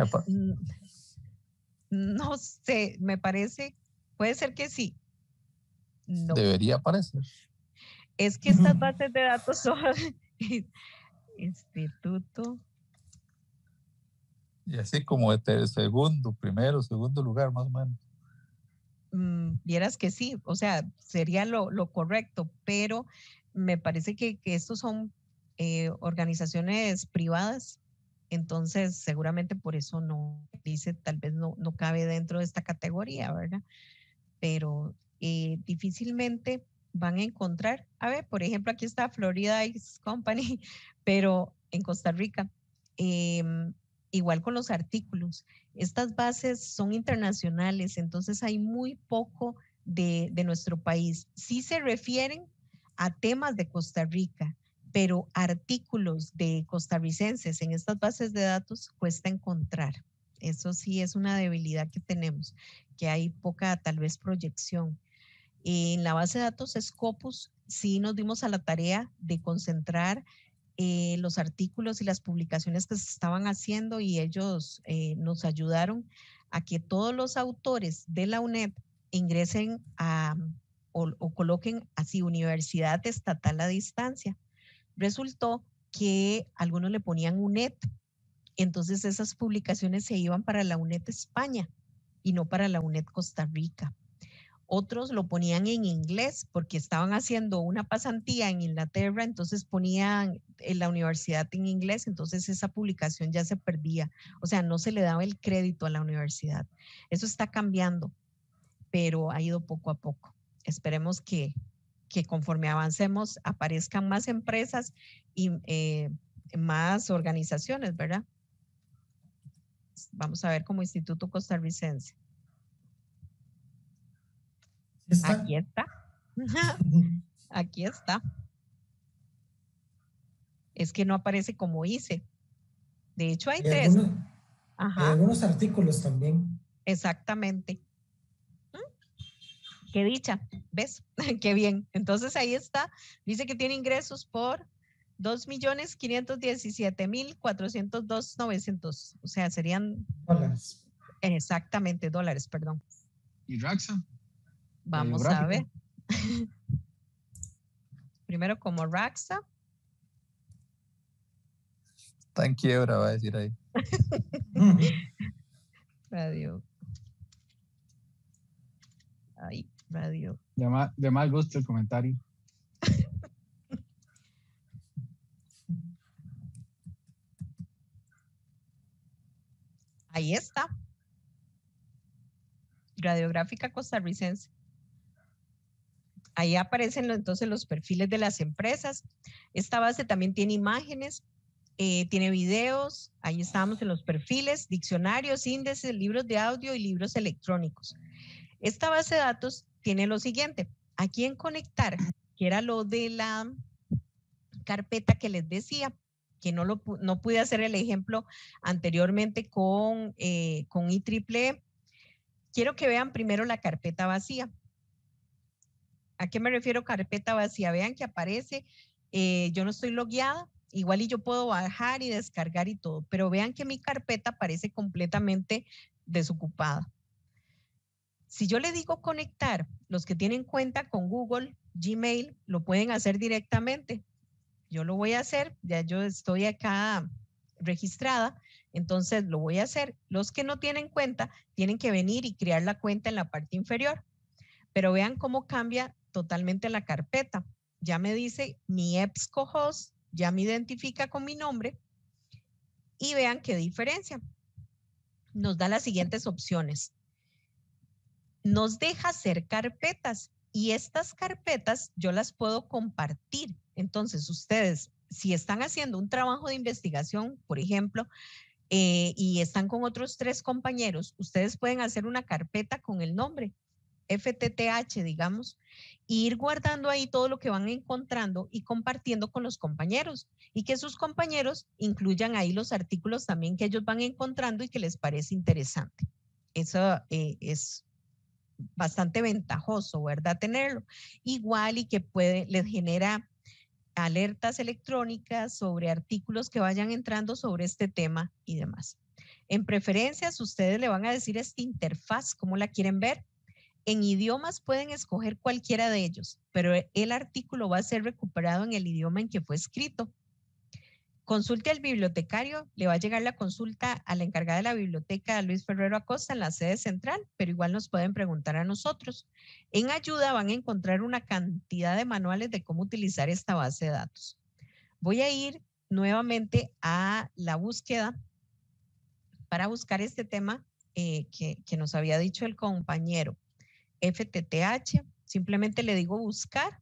Speaker 1: no sé, me parece, puede ser que sí.
Speaker 4: No. Debería aparecer.
Speaker 1: Es que estas bases de datos son instituto.
Speaker 4: Y así como de segundo, primero, segundo lugar, más o menos.
Speaker 1: Mm, vieras que sí, o sea, sería lo, lo correcto, pero me parece que, que estos son eh, organizaciones privadas, entonces seguramente por eso no dice, tal vez no, no cabe dentro de esta categoría, ¿verdad? Pero eh, difícilmente van a encontrar, a ver, por ejemplo, aquí está Florida Ice Company, pero en Costa Rica, eh, igual con los artículos. Estas bases son internacionales, entonces hay muy poco de, de nuestro país. Sí se refieren a temas de Costa Rica, pero artículos de costarricenses en estas bases de datos cuesta encontrar. Eso sí es una debilidad que tenemos, que hay poca tal vez proyección. En la base de datos Scopus sí nos dimos a la tarea de concentrar Eh, los artículos y las publicaciones que se estaban haciendo y ellos eh, nos ayudaron a que todos los autores de la U N E D ingresen a, o, o coloquen así Universidad Estatal a Distancia. Resultó que algunos le ponían U N E D Entonces esas publicaciones se iban para la UNED España y no para la UNED Costa Rica. Otros lo ponían en inglés porque estaban haciendo una pasantía en Inglaterra, entonces ponían en la universidad en inglés, entonces esa publicación ya se perdía. O sea, no se le daba el crédito a la universidad. Eso está cambiando, pero ha ido poco a poco. Esperemos que, que conforme avancemos aparezcan más empresas y eh, más organizaciones, ¿verdad? Vamos a ver como Instituto Costarricense.
Speaker 7: ¿Está?
Speaker 1: Aquí está. Aquí está. Es que no aparece como hice. De hecho, hay, hay tres.
Speaker 7: Algunos,
Speaker 1: Ajá.
Speaker 7: Hay algunos artículos también.
Speaker 1: Exactamente. Qué dicha, ¿ves? Qué bien. Entonces ahí está. Dice que tiene ingresos por dos millones quinientos diecisiete mil cuatrocientos dos mil novecientos. O sea, serían...
Speaker 7: Dólares.
Speaker 1: Exactamente, dólares, perdón.
Speaker 10: ¿Y Raxa?
Speaker 1: Vamos a ver. Primero como Raxa.
Speaker 4: Está en quiebra, va a decir ahí.
Speaker 1: Radio. Ay, radio.
Speaker 10: De mal, de mal gusto el comentario.
Speaker 1: Ahí está. Radiográfica costarricense. Ahí aparecen entonces los perfiles de las empresas. Esta base también tiene imágenes, eh, tiene videos. Ahí estamos en los perfiles, diccionarios, índices, libros de audio y libros electrónicos. Esta base de datos tiene lo siguiente. Aquí en conectar, que era lo de la carpeta que les decía, que no, lo, no pude hacer el ejemplo anteriormente con, eh, con I triple E. Quiero que vean primero la carpeta vacía. ¿A qué me refiero carpeta vacía? Vean que aparece, eh, yo no estoy logueada, igual y yo puedo bajar y descargar y todo, pero vean que mi carpeta aparece completamente desocupada. Si yo le digo conectar, los que tienen cuenta con Google, Gmail, lo pueden hacer directamente. Yo lo voy a hacer, ya yo estoy acá registrada, entonces lo voy a hacer. Los que no tienen cuenta tienen que venir y crear la cuenta en la parte inferior. Pero vean cómo cambia totalmente la carpeta. Ya me dice mi EBSCOhost, ya me identifica con mi nombre y vean qué diferencia. Nos da las siguientes opciones. Nos deja hacer carpetas y estas carpetas yo las puedo compartir. Entonces ustedes, si están haciendo un trabajo de investigación, por ejemplo, eh, y están con otros tres compañeros, ustedes pueden hacer una carpeta con el nombre F T T H, digamos, e ir guardando ahí todo lo que van encontrando y compartiendo con los compañeros y que sus compañeros incluyan ahí los artículos también que ellos van encontrando y que les parece interesante. Eso eh, es bastante ventajoso, ¿verdad? Tenerlo. Igual y que puede, les genera alertas electrónicas sobre artículos que vayan entrando sobre este tema y demás. En preferencias, ustedes le van a decir esta interfaz, ¿cómo la quieren ver? En idiomas pueden escoger cualquiera de ellos, pero el artículo va a ser recuperado en el idioma en que fue escrito. Consulte al bibliotecario, le va a llegar la consulta a la encargada de la biblioteca, Luis Ferrero Acosta, en la sede central, pero igual nos pueden preguntar a nosotros. En ayuda van a encontrar una cantidad de manuales de cómo utilizar esta base de datos. Voy a ir nuevamente a la búsqueda para buscar este tema eh, que, que nos había dicho el compañero. F T T H, simplemente le digo buscar.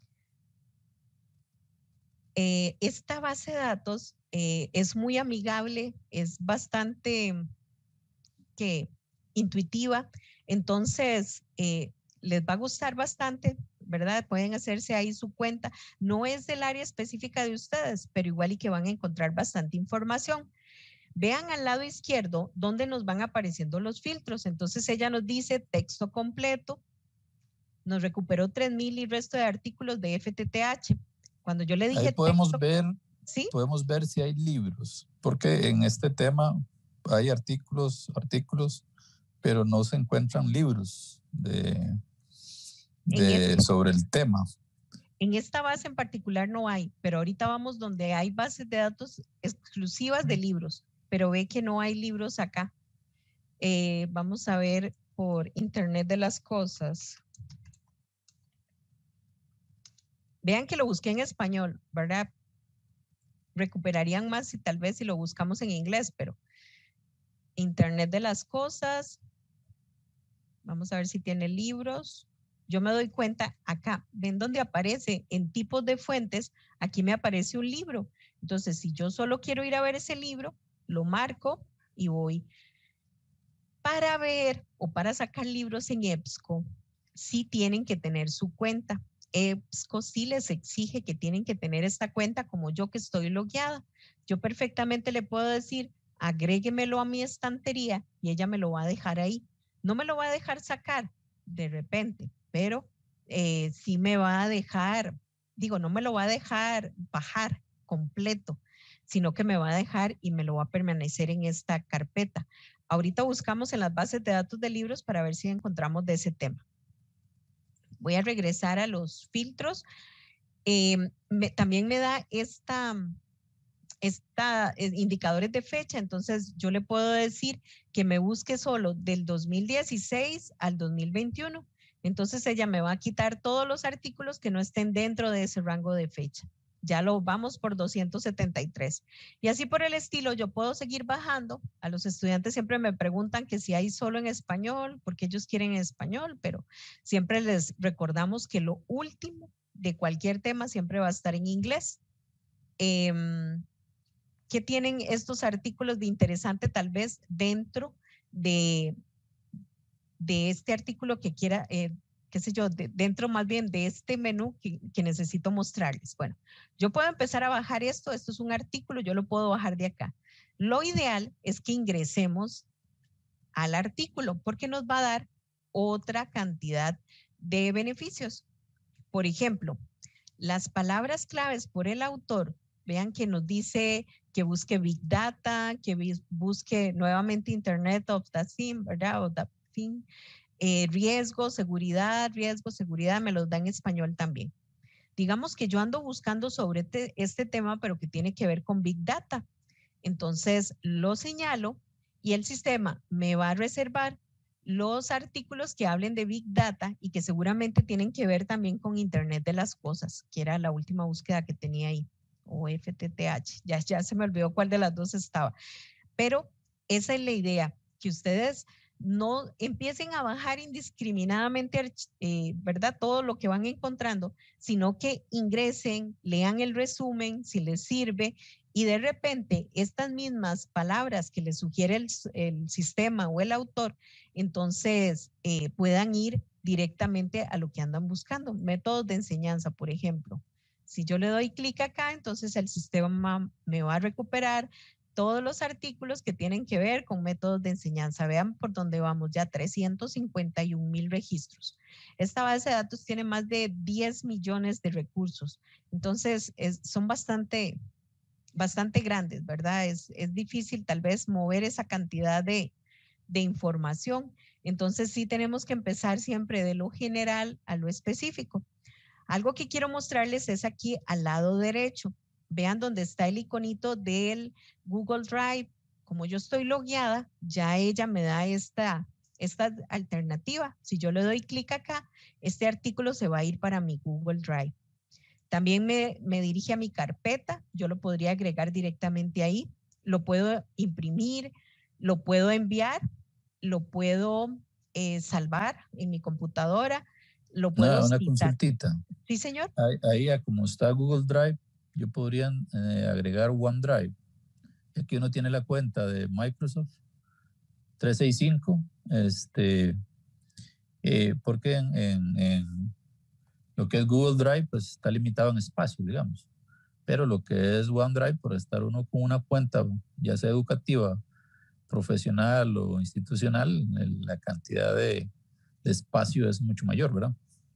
Speaker 1: Eh, esta base de datos eh, es muy amigable, es bastante que, intuitiva, entonces eh, les va a gustar bastante, ¿verdad? Pueden hacerse ahí su cuenta. No es del área específica de ustedes, pero igual y que van a encontrar bastante información. Vean al lado izquierdo donde nos van apareciendo los filtros. Entonces ella nos dice texto completo, nos recuperó tres mil y resto de artículos de F T T H. Cuando yo le dije
Speaker 4: ahí podemos
Speaker 1: texto,
Speaker 4: ver,
Speaker 1: ¿sí?
Speaker 4: Podemos ver si hay libros, porque en este tema hay artículos, artículos, pero no se encuentran libros de, de este, sobre el tema.
Speaker 1: En esta base en particular no hay, pero ahorita vamos donde hay bases de datos exclusivas de libros. pero ve que no hay libros acá. Eh, vamos a ver por Internet de las Cosas. Vean que lo busqué en español, ¿verdad? Recuperarían más si tal vez si lo buscamos en inglés, pero Internet de las Cosas. Vamos a ver si tiene libros. Yo me doy cuenta acá, ven donde aparece en tipos de fuentes, aquí me aparece un libro. Entonces, si yo solo quiero ir a ver ese libro, lo marco y voy. Para ver o para sacar libros en EBSCO, sí tienen que tener su cuenta. EBSCO sí les exige que tienen que tener esta cuenta como yo que estoy logueada. Yo perfectamente le puedo decir, agréguemelo a mi estantería y ella me lo va a dejar ahí. No me lo va a dejar sacar de repente, pero eh, sí me va a dejar, digo, no me lo va a dejar bajar completo, sino que me va a dejar y me lo va a permanecer en esta carpeta. Ahorita buscamos en las bases de datos de libros para ver si encontramos de ese tema. Voy a regresar a los filtros. Eh, me, también me da esta, esta eh, indicadores de fecha, entonces yo le puedo decir que me busque solo del dos mil dieciséis al dos mil veintiuno. Entonces ella me va a quitar todos los artículos que no estén dentro de ese rango de fecha. Ya lo vamos por doscientos setenta y tres. Y así por el estilo, yo puedo seguir bajando. A los estudiantes siempre me preguntan que si hay solo en español, porque ellos quieren en español, pero siempre les recordamos que lo último de cualquier tema siempre va a estar en inglés. Eh, ¿Qué tienen estos artículos de interesante tal vez dentro de, de este artículo que quiera... Eh, qué sé yo, de, dentro más bien de este menú que, que necesito mostrarles? Bueno, yo puedo empezar a bajar esto, esto es un artículo, yo lo puedo bajar de acá. Lo ideal es que ingresemos al artículo porque nos va a dar otra cantidad de beneficios. Por ejemplo, las palabras claves por el autor, vean que nos dice que busque Big Data, que busque nuevamente Internet of the Thing, ¿verdad? O the thing. Eh, riesgo, seguridad, riesgo, seguridad, me los da en español también. Digamos que yo ando buscando sobre te, este tema, pero que tiene que ver con Big Data. Entonces lo señalo y el sistema me va a reservar los artículos que hablen de Big Data y que seguramente tienen que ver también con Internet de las Cosas, que era la última búsqueda que tenía ahí, o F T T H. Ya, ya se me olvidó cuál de las dos estaba. Pero esa es la idea, que ustedes no empiecen a bajar indiscriminadamente, eh, ¿verdad? Todo lo que van encontrando, sino que ingresen, lean el resumen, si les sirve, y de repente estas mismas palabras que les sugiere el, el sistema o el autor, entonces eh, puedan ir directamente a lo que andan buscando. Métodos de enseñanza, por ejemplo. Si yo le doy clic acá, entonces el sistema me va a recuperar todos los artículos que tienen que ver con métodos de enseñanza. Vean por dónde vamos, ya trescientos cincuenta y un mil registros. Esta base de datos tiene más de diez millones de recursos. Entonces, es, son bastante, bastante grandes, ¿verdad? Es, es difícil tal vez mover esa cantidad de, de información. Entonces, sí tenemos que empezar siempre de lo general a lo específico. Algo que quiero mostrarles es aquí al lado derecho. Vean donde está el iconito del Google Drive. Como yo estoy logueada, ya ella me da esta, esta alternativa. Si yo le doy clic acá, este artículo se va a ir para mi Google Drive. También me, me dirige a mi carpeta. Yo lo podría agregar directamente ahí. Lo puedo imprimir, lo puedo enviar, lo puedo eh, salvar en mi computadora, lo puedo
Speaker 4: no, una
Speaker 1: citar.
Speaker 4: consultita.
Speaker 1: Sí, señor.
Speaker 4: Ahí, ahí como está Google Drive, yo podría eh, agregar OneDrive. Aquí uno tiene la cuenta de Microsoft trescientos sesenta y cinco, este, eh, porque en, en, en lo que es Google Drive, pues está limitado en espacio, digamos. Pero lo que es OneDrive, por estar uno con una cuenta, ya sea educativa, profesional o institucional, la cantidad de, de espacio es mucho mayor, ¿verdad?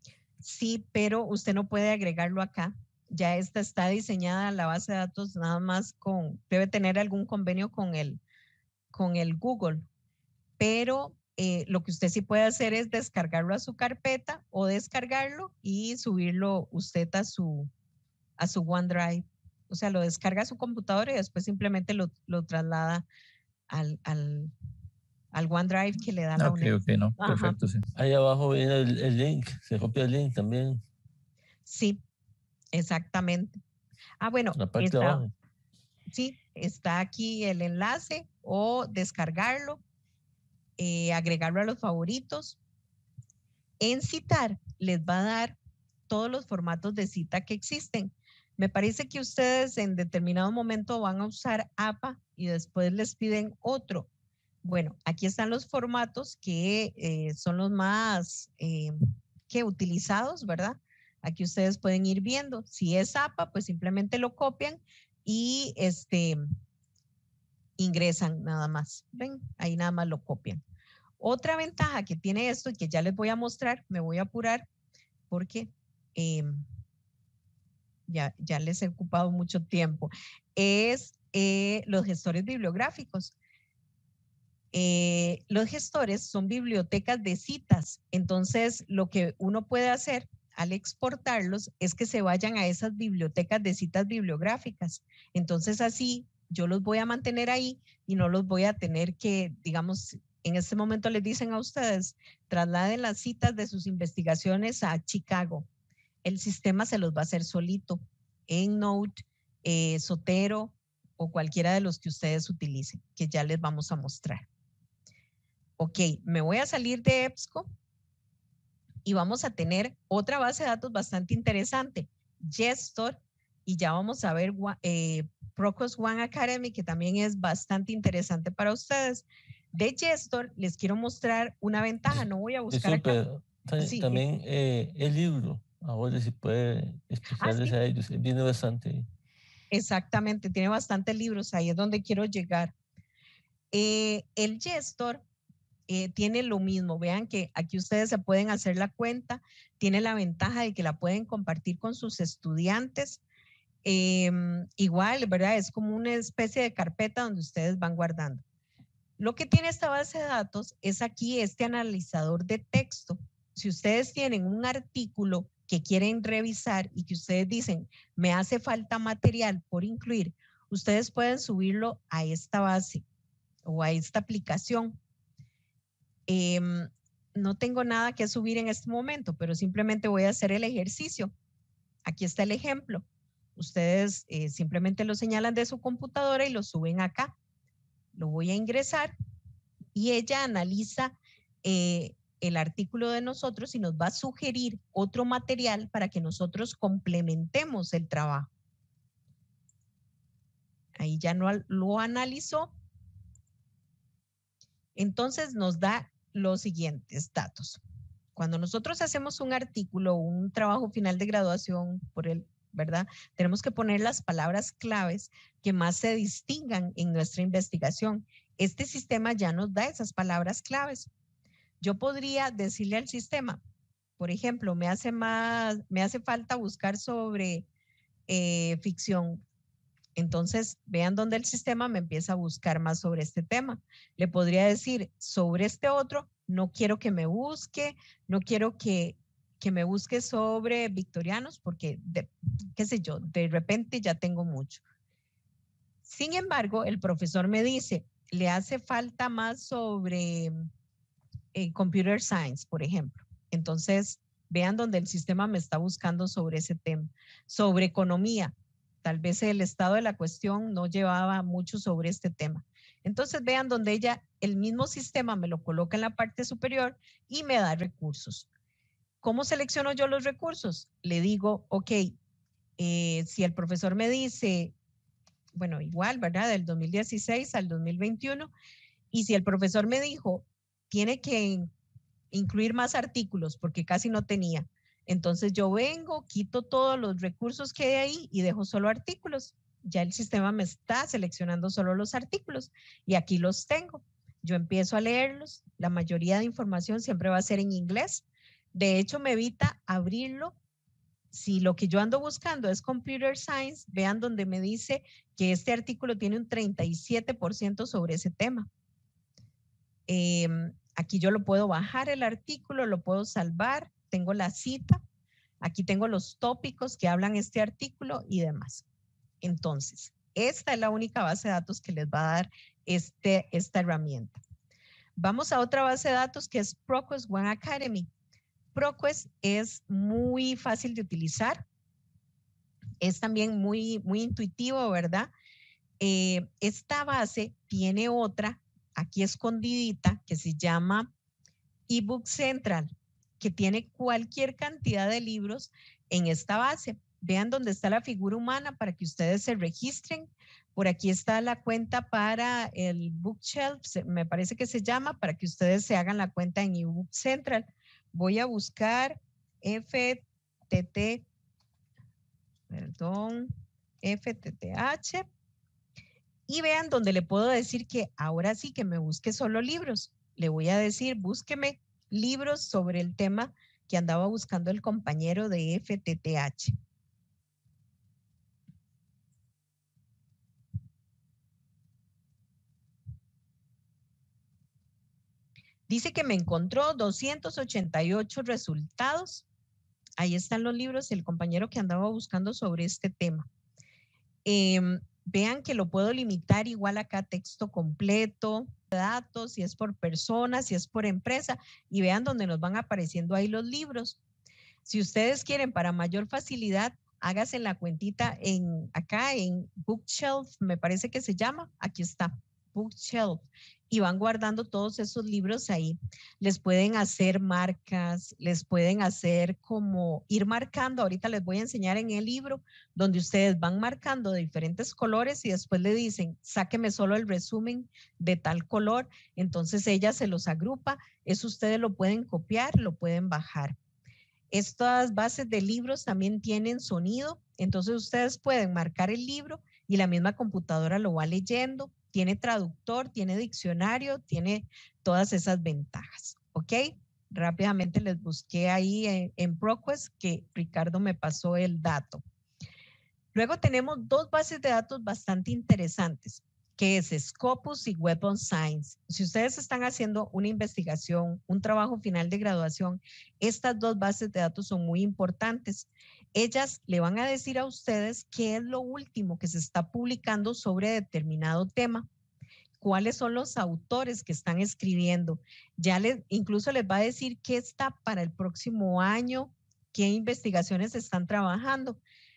Speaker 1: Sí, pero usted no puede agregarlo acá. Ya esta está diseñada la base de datos nada más con, debe tener algún convenio con el, con el Google, pero eh, lo que usted sí puede hacer es descargarlo a su carpeta o descargarlo y subirlo usted a su, a su OneDrive. O sea, lo descarga a su computadora y después simplemente lo, lo traslada al, al, al OneDrive que le da la
Speaker 4: Ok,
Speaker 1: UNED.
Speaker 4: ok, no,
Speaker 1: Ajá.
Speaker 4: perfecto, sí.
Speaker 9: Ahí abajo viene el, el link, se copia el link también.
Speaker 1: Sí, exactamente. Ah, bueno,
Speaker 9: La parte
Speaker 1: está,
Speaker 9: de abajo.
Speaker 1: sí, está aquí el enlace o descargarlo, eh, agregarlo a los favoritos. En citar les va a dar todos los formatos de cita que existen. Me parece que ustedes en determinado momento van a usar A P A y después les piden otro. Bueno, aquí están los formatos que eh, son los más eh, que utilizados, ¿verdad? Aquí ustedes pueden ir viendo. Si es A P A, pues simplemente lo copian y este, ingresan nada más. ¿Ven? Ahí nada más lo copian. Otra ventaja que tiene esto y que ya les voy a mostrar, me voy a apurar porque eh, ya, ya les he ocupado mucho tiempo, es eh, los gestores bibliográficos. Eh, los gestores son bibliotecas de citas, entonces lo que uno puede hacer al exportarlos es que se vayan a esas bibliotecas de citas bibliográficas. Entonces así yo los voy a mantener ahí y no los voy a tener que, digamos, en este momento les dicen a ustedes, trasladen las citas de sus investigaciones a Chicago. El sistema se los va a hacer solito, EndNote, eh, Zotero o cualquiera de los que ustedes utilicen, que ya les vamos a mostrar. Ok, me voy a salir de EBSCO y vamos a tener otra base de datos bastante interesante, Gestor, y ya vamos a ver eh, Procos One Academy, que también es bastante interesante para ustedes. De Gestor les quiero mostrar una ventaja, no voy a buscar
Speaker 9: Disculpe,
Speaker 1: acá. Sí,
Speaker 9: también eh, el libro, ahora si puede explicarles
Speaker 1: ah, sí.
Speaker 9: a ellos, viene bastante.
Speaker 1: Exactamente, tiene bastantes libros, ahí es donde quiero llegar. Eh, el Gestor eh, tiene lo mismo, vean que aquí ustedes se pueden hacer la cuenta, tiene la ventaja de que la pueden compartir con sus estudiantes. Eh, igual, ¿verdad? Es como una especie de carpeta donde ustedes van guardando. Lo que tiene esta base de datos es aquí este analizador de texto. Si ustedes tienen un artículo que quieren revisar y que ustedes dicen, me hace falta material por incluir, ustedes pueden subirlo a esta base o a esta aplicación. Eh, no tengo nada que subir en este momento, pero simplemente voy a hacer el ejercicio. Aquí está el ejemplo. Ustedes eh, simplemente lo señalan de su computadora y lo suben acá. Lo voy a ingresar y ella analiza eh, el artículo de nosotros y nos va a sugerir otro material para que nosotros complementemos el trabajo. Ahí ya no lo analizó. Entonces nos da los siguientes datos. Cuando nosotros hacemos un artículo, un trabajo final de graduación por el, ¿verdad? Tenemos que poner las palabras claves que más se distingan en nuestra investigación. Este sistema ya nos da esas palabras claves. Yo podría decirle al sistema, por ejemplo, me hace, más, me hace falta buscar sobre eh, ficción. Entonces, vean dónde el sistema me empieza a buscar más sobre este tema. Le podría decir, sobre este otro, no quiero que me busque, no quiero que, que me busque sobre victorianos, porque, de, qué sé yo, de repente ya tengo mucho. Sin embargo, el profesor me dice, le hace falta más sobre eh, computer science, por ejemplo. Entonces, vean donde el sistema me está buscando sobre ese tema. Sobre economía, tal vez el estado de la cuestión no llevaba mucho sobre este tema. Entonces, vean donde ella, el mismo sistema me lo coloca en la parte superior y me da recursos. ¿Cómo selecciono yo los recursos? Le digo, ok, eh, si el profesor me dice, bueno, igual, ¿verdad? Del dos mil dieciséis al dos mil veintiuno, y si el profesor me dijo, tiene que incluir más artículos porque casi no tenía. Entonces yo vengo, quito todos los recursos que hay ahí y dejo solo artículos. Ya el sistema me está seleccionando solo los artículos y aquí los tengo. Yo empiezo a leerlos. La mayoría de información siempre va a ser en inglés. De hecho, me evita abrirlo. Si lo que yo ando buscando es Computer Science, vean donde me dice que este artículo tiene un treinta y siete por ciento sobre ese tema. Eh, aquí yo lo puedo bajar el artículo, lo puedo salvar, tengo la cita, aquí tengo los tópicos que hablan este artículo y demás. Entonces, esta es la única base de datos que les va a dar este, esta herramienta. Vamos a otra base de datos que es ProQuest One Academy. ProQuest es muy fácil de utilizar. Es también muy, muy intuitivo, ¿verdad? Eh, esta base tiene otra, aquí escondidita, que se llama eBook Central, que tiene cualquier cantidad de libros en esta base. Vean dónde está la figura humana para que ustedes se registren. Por aquí está la cuenta para el Bookshelf, me parece que se llama, para que ustedes se hagan la cuenta en eBook Central. Voy a buscar F T T, perdón, F T T H. Y vean donde le puedo decir que ahora sí que me busque solo libros. Le voy a decir, búsqueme libros sobre el tema que andaba buscando el compañero de F T T H. Dice que me encontró doscientos ochenta y ocho resultados. Ahí están los libros, el compañero que andaba buscando sobre este tema. Eh, vean que lo puedo limitar igual acá, texto completo, datos, si es por persona, si es por empresa, y vean donde nos van apareciendo ahí los libros. Si ustedes quieren para mayor facilidad, hágase la cuentita en, acá en Bookshelf, me parece que se llama, aquí está, Bookshelf, y van guardando todos esos libros ahí. Les pueden hacer marcas, les pueden hacer como ir marcando, ahorita les voy a enseñar en el libro, donde ustedes van marcando de diferentes colores y después le dicen, sáqueme solo el resumen de tal color, entonces ella se los agrupa, eso ustedes lo pueden copiar, lo pueden bajar. Estas bases de libros también tienen sonido, entonces ustedes pueden marcar el libro y la misma computadora lo va leyendo, tiene traductor, tiene diccionario, tiene todas esas ventajas, ¿ok? Rápidamente les busqué ahí en, en ProQuest que Ricardo me pasó el dato. Luego tenemos dos bases de datos bastante interesantes, que es Scopus y Web of Science. Si ustedes están haciendo una investigación, un trabajo final de graduación, estas dos bases de datos son muy importantes. Ellas le van a decir a ustedes qué es lo último que se está publicando sobre determinado tema, cuáles son los autores que están escribiendo. Ya les, incluso les va a decir qué está para el próximo año, qué investigaciones están trabajando.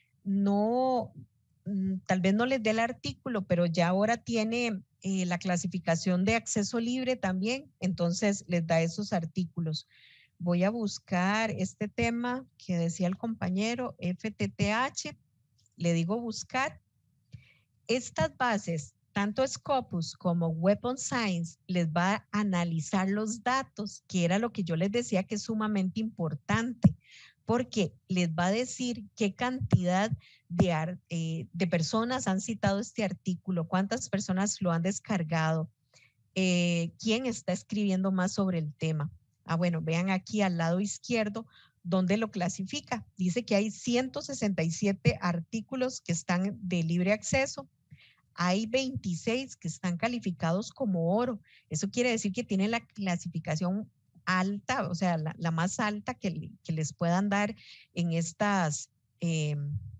Speaker 1: No, tal vez no les dé el artículo, pero ya ahora tiene eh, la clasificación de acceso libre también, entonces les da esos artículos. Voy a buscar este tema que decía el compañero, F T T H, le digo buscar. Estas bases, tanto Scopus como Web of Science, les va a analizar los datos, que era lo que yo les decía que es sumamente importante, porque les va a decir qué cantidad de, eh, de personas han citado este artículo, cuántas personas lo han descargado, eh, quién está escribiendo más sobre el tema. Ah, bueno, vean aquí al lado izquierdo donde lo clasifica. Dice que hay ciento sesenta y siete artículos que están de libre acceso. Hay veintiséis que están calificados como oro. Eso quiere decir que tienen la clasificación alta, o sea, la, la más alta que, que les puedan dar en estas, eh,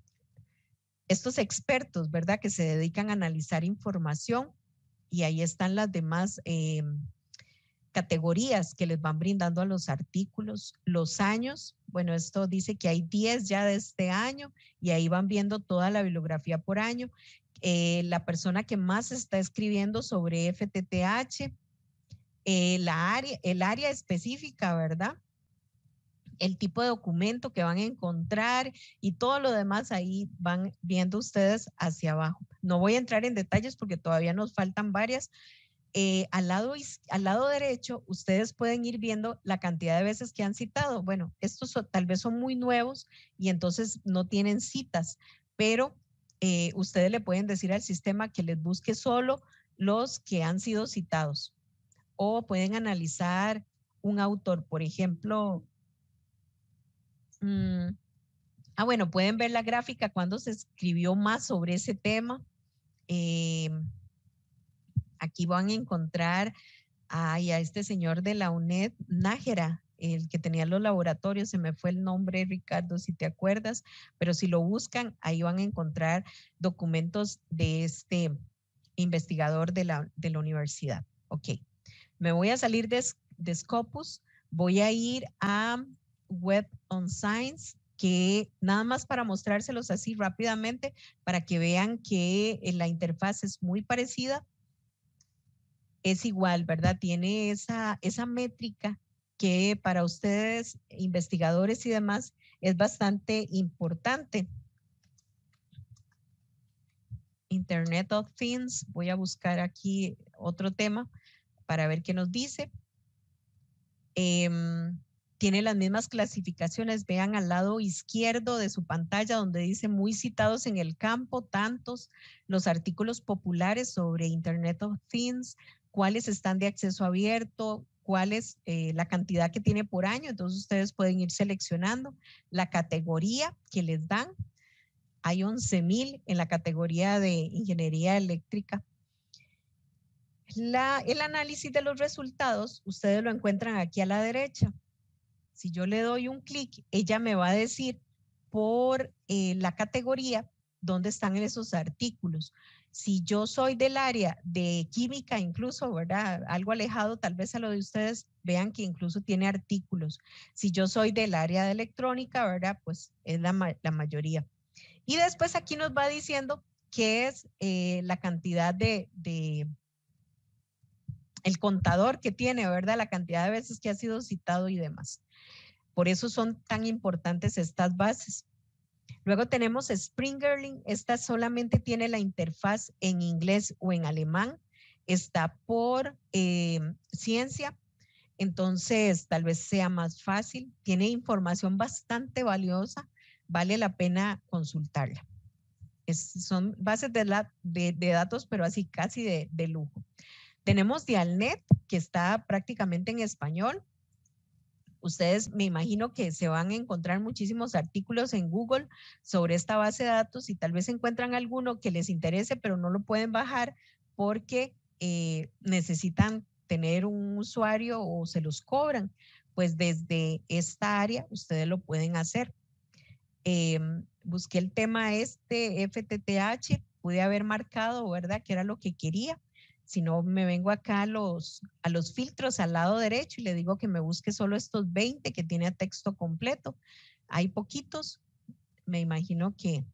Speaker 1: estos expertos, ¿verdad? Que se dedican a analizar información, y ahí están las demás eh, categorías que les van brindando a los artículos, los años. Bueno, esto dice que hay diez ya de este año y ahí van viendo toda la bibliografía por año. Eh, la persona que más está escribiendo sobre F T T H, eh, la área, el área específica, ¿verdad? El tipo de documento que van a encontrar y todo lo demás ahí van viendo ustedes hacia abajo. No voy a entrar en detalles porque todavía nos faltan varias. Eh, al, lado, al lado derecho, ustedes pueden ir viendo la cantidad de veces que han citado. Bueno, estos son, tal vez son muy nuevos y entonces no tienen citas, pero eh, ustedes le pueden decir al sistema que les busque solo los que han sido citados. O pueden analizar un autor, por ejemplo. Mmm, ah, bueno, pueden ver la gráfica cuando se escribió más sobre ese tema. Eh, Aquí van a encontrar ay, a este señor de la UNED, Nájera, el que tenía los laboratorios, se me fue el nombre, Ricardo, si te acuerdas, pero si lo buscan, ahí van a encontrar documentos de este investigador de la, de la universidad. Ok, me voy a salir de, de Scopus, voy a ir a Web on Science, que nada más para mostrárselos así rápidamente, para que vean que la interfaz es muy parecida. Es igual, ¿verdad? Tiene esa, esa métrica que para ustedes, investigadores y demás, es bastante importante. Internet of Things, voy a buscar aquí otro tema para ver qué nos dice. Eh, tiene las mismas clasificaciones, vean al lado izquierdo de su pantalla donde dice muy citados en el campo, tantos, los artículos populares sobre Internet of Things, cuáles están de acceso abierto, cuál es eh, la cantidad que tiene por año, entonces ustedes pueden ir seleccionando la categoría que les dan. Hay once mil en la categoría de ingeniería eléctrica. La, el análisis de los resultados, ustedes lo encuentran aquí a la derecha. Si yo le doy un clic, ella me va a decir por eh, la categoría dónde están esos artículos. Si yo soy del área de química, incluso, ¿verdad? Algo alejado tal vez a lo de ustedes, vean que incluso tiene artículos. Si yo soy del área de electrónica, ¿verdad? Pues es la, ma la mayoría. Y después aquí nos va diciendo qué es eh, la cantidad de, de, el contador que tiene, ¿verdad? La cantidad de veces que ha sido citado y demás. Por eso son tan importantes estas bases. Luego tenemos Springerling. Esta solamente tiene la interfaz en inglés o en alemán. Está por eh, ciencia. Entonces, tal vez sea más fácil. Tiene información bastante valiosa. Vale la pena consultarla. Es, son bases de, la, de, de datos, pero así casi de, de lujo. Tenemos Dialnet, que está prácticamente en español. Ustedes me imagino que se van a encontrar muchísimos artículos en Google sobre esta base de datos y tal vez encuentran alguno que les interese, pero no lo pueden bajar porque eh, necesitan tener un usuario o se los cobran. Pues desde esta área ustedes lo pueden hacer. Eh, busqué el tema este F T T H, pude haber marcado, ¿verdad? Que era lo que quería. Si no, me vengo acá a los, a los filtros al lado derecho y le digo que me busque solo estos veinte que tiene texto completo. Hay poquitos, me imagino que,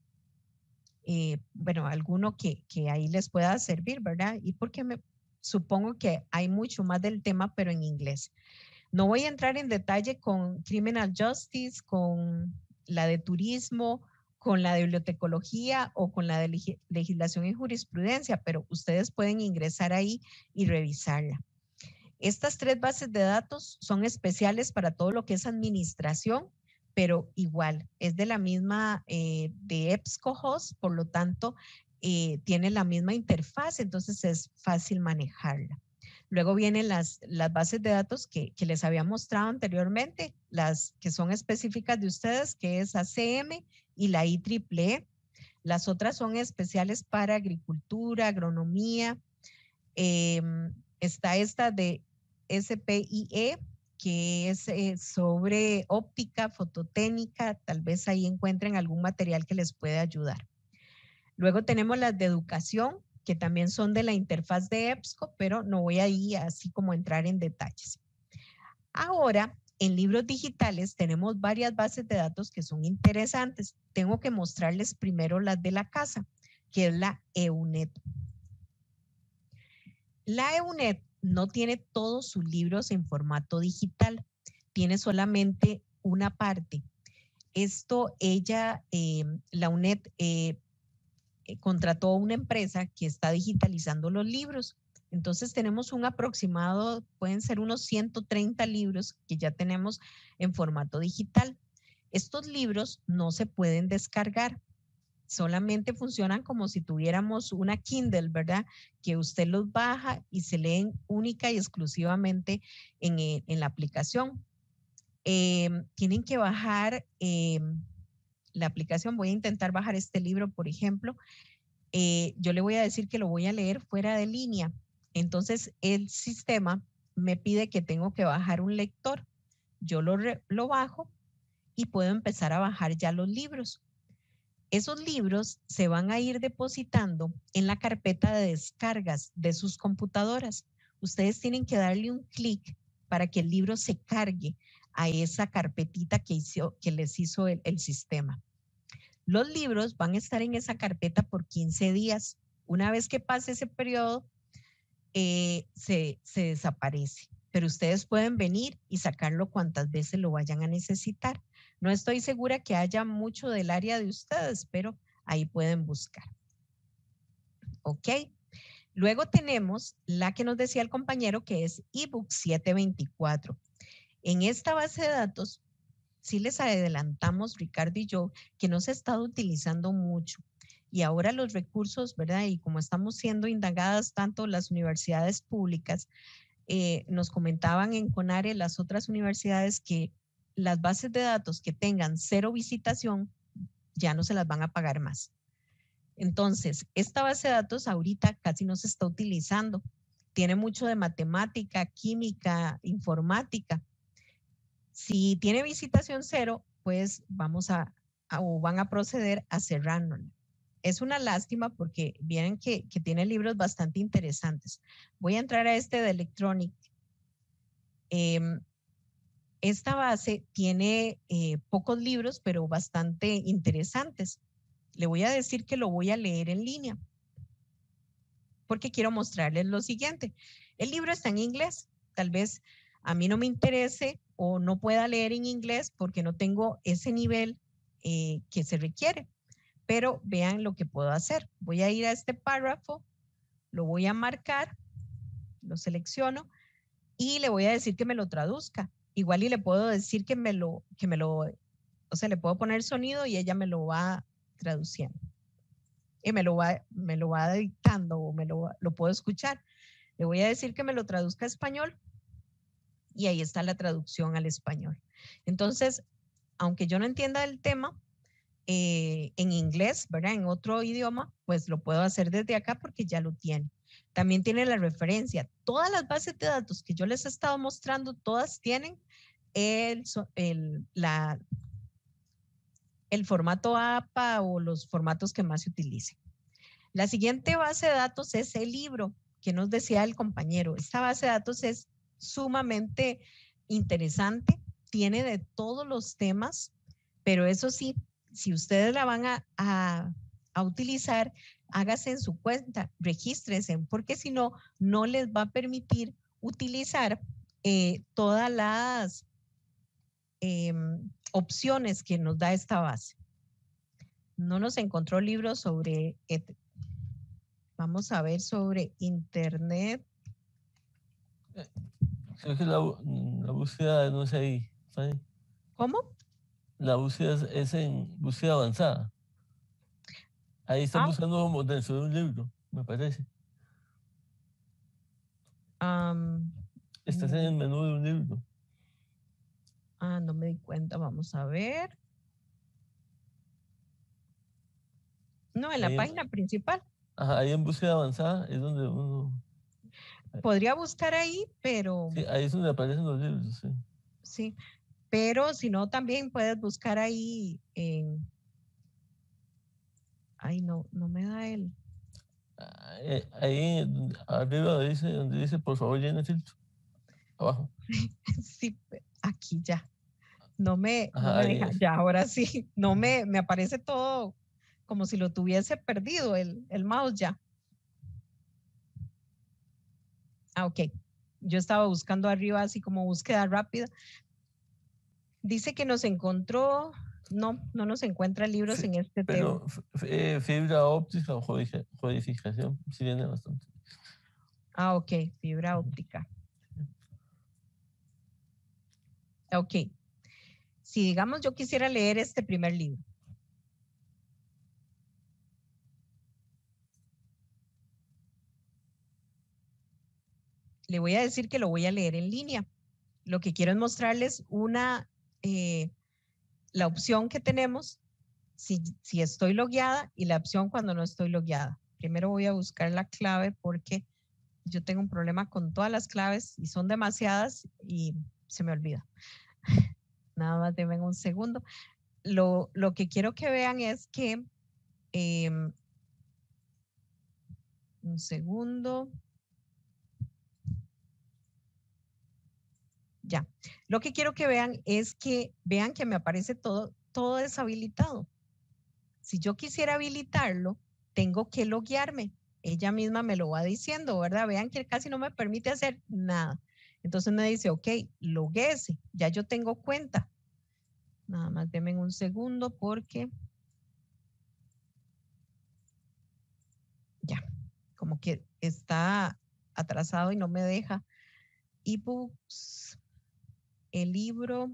Speaker 1: eh, bueno, alguno que, que ahí les pueda servir, ¿verdad? Y porque me supongo que hay mucho más del tema, pero en inglés. No voy a entrar en detalle con Criminal Justice, con la de turismo, con la de bibliotecología o con la de leg legislación y jurisprudencia, pero ustedes pueden ingresar ahí y revisarla. Estas tres bases de datos son especiales para todo lo que es administración, pero igual, es de la misma, eh, de EBSCOhost, por lo tanto, eh, tiene la misma interfaz, entonces es fácil manejarla. Luego vienen las, las bases de datos que, que les había mostrado anteriormente, las que son específicas de ustedes, que es A C M y la I triple E. Las otras son especiales para agricultura, agronomía. Eh, está esta de S P I E, que es eh, sobre óptica, fototécnica. Tal vez ahí encuentren algún material que les pueda ayudar. Luego tenemos las de educación, que también son de la interfaz de EBSCO, pero no voy ahí así como entrar en detalles. Ahora, en libros digitales tenemos varias bases de datos que son interesantes. Tengo que mostrarles primero las de la casa, que es la EUNET. La EUNET no tiene todos sus libros en formato digital, tiene solamente una parte. Esto ella, eh, la UNED, eh, contrató a una empresa que está digitalizando los libros. Entonces tenemos un aproximado, pueden ser unos ciento treinta libros que ya tenemos en formato digital. Estos libros no se pueden descargar, solamente funcionan como si tuviéramos una Kindle, ¿verdad? Que usted los baja y se leen única y exclusivamente en, en la aplicación. Eh, tienen que bajar eh, la aplicación. Voy a intentar bajar este libro, por ejemplo. Eh, yo le voy a decir que lo voy a leer fuera de línea. Entonces el sistema me pide que tengo que bajar un lector. yo lo, re, lo bajo y puedo empezar a bajar ya los libros. Esos libros se van a ir depositando en la carpeta de descargas de sus computadoras. Ustedes tienen que darle un clic para que el libro se cargue a esa carpetita que, hizo, que les hizo el, el sistema. Los libros van a estar en esa carpeta por quince días. Una vez que pase ese periodo, eh, se, se desaparece. Pero ustedes pueden venir y sacarlo cuantas veces lo vayan a necesitar. No estoy segura que haya mucho del área de ustedes, pero ahí pueden buscar. Ok. Luego tenemos la que nos decía el compañero, que es ebook setecientos veinticuatro. En esta base de datos, sí les adelantamos, Ricardo y yo, que no se ha estado utilizando mucho. Y ahora los recursos, ¿verdad? Y como estamos siendo indagadas tanto las universidades públicas, eh, nos comentaban en CONARE las otras universidades que las bases de datos que tengan cero visitación ya no se las van a pagar más. Entonces, esta base de datos ahorita casi no se está utilizando. Tiene mucho de matemática, química, informática. Si tiene visitación cero, pues vamos a, a o van a proceder a cerrarlo. Es una lástima porque vienen que, que tiene libros bastante interesantes. Voy a entrar a este de Electronic. Eh, esta base tiene eh, pocos libros, pero bastante interesantes. Le voy a decir que lo voy a leer en línea porque quiero mostrarles lo siguiente. El libro está en inglés. Tal vez a mí no me interese o no pueda leer en inglés porque no tengo ese nivel eh, que se requiere. Pero vean lo que puedo hacer. Voy a ir a este párrafo, lo voy a marcar, lo selecciono y le voy a decir que me lo traduzca. Igual y le puedo decir que me lo, que me lo, o sea, le puedo poner sonido y ella me lo va traduciendo. Y me lo va, me lo va dictando o me lo, lo puedo escuchar. Le voy a decir que me lo traduzca a español y ahí está la traducción al español. Entonces, aunque yo no entienda el tema, Eh, en inglés, ¿verdad? En otro idioma, pues lo puedo hacer desde acá porque ya lo tiene. También tiene la referencia. Todas las bases de datos que yo les he estado mostrando, todas tienen el, el, la, el formato A P A o los formatos que más se utilicen. La siguiente base de datos es el libro que nos decía el compañero. Esta base de datos es sumamente interesante, tiene de todos los temas, pero eso sí, si ustedes la van a, a, a utilizar, hágase en su cuenta, regístrense, porque si no, no les va a permitir utilizar eh, todas las eh, opciones que nos da esta base. No nos encontró libros sobre, vamos a ver sobre internet.
Speaker 9: Creo que la, la búsqueda no es ahí. ¿Sabe?
Speaker 1: ¿Cómo?
Speaker 9: La búsqueda es, es en búsqueda avanzada. Ahí está ah. buscando como dentro de un libro, me parece.
Speaker 1: Um,
Speaker 9: Estás en el menú de un libro.
Speaker 1: Ah, no me di cuenta, vamos a ver. No, en la ahí página en, principal.
Speaker 9: Ajá, ahí en búsqueda avanzada es donde uno...
Speaker 1: Podría buscar ahí, pero...
Speaker 9: Sí, ahí es donde aparecen los libros, sí.
Speaker 1: Sí, pero si no, también puedes buscar ahí en... Ay, no, no me da el...
Speaker 9: Ahí, ahí arriba dice, donde dice, por favor, llena el filtro. Abajo.
Speaker 1: Sí, aquí ya. No me, Ajá, no me deja, es. Ya, ahora sí. No me, me aparece todo como si lo tuviese perdido el, el mouse ya. Ah, ok. Yo estaba buscando arriba así como búsqueda rápida. Dice que nos encontró, no, no nos encuentra libros sí, en este
Speaker 9: pero,
Speaker 1: tema.
Speaker 9: Pero fibra óptica o codificación sí viene bastante.
Speaker 1: Ah, ok, fibra óptica. Ok. Si digamos yo quisiera leer este primer libro. Le voy a decir que lo voy a leer en línea. Lo que quiero es mostrarles una, eh, la opción que tenemos si, si estoy logueada y la opción cuando no estoy logueada. Primero voy a buscar la clave porque yo tengo un problema con todas las claves y son demasiadas y se me olvida. Nada más denme un segundo. Lo, lo que quiero que vean es que, eh, un segundo. Ya, lo que quiero que vean es que vean que me aparece todo, todo deshabilitado. Si yo quisiera habilitarlo, tengo que loguearme. Ella misma me lo va diciendo, ¿verdad? Vean que casi no me permite hacer nada. Entonces me dice, ok, loguéese, ya yo tengo cuenta. Nada más denme un segundo porque ya, como que está atrasado y no me deja. eBooks, el libro.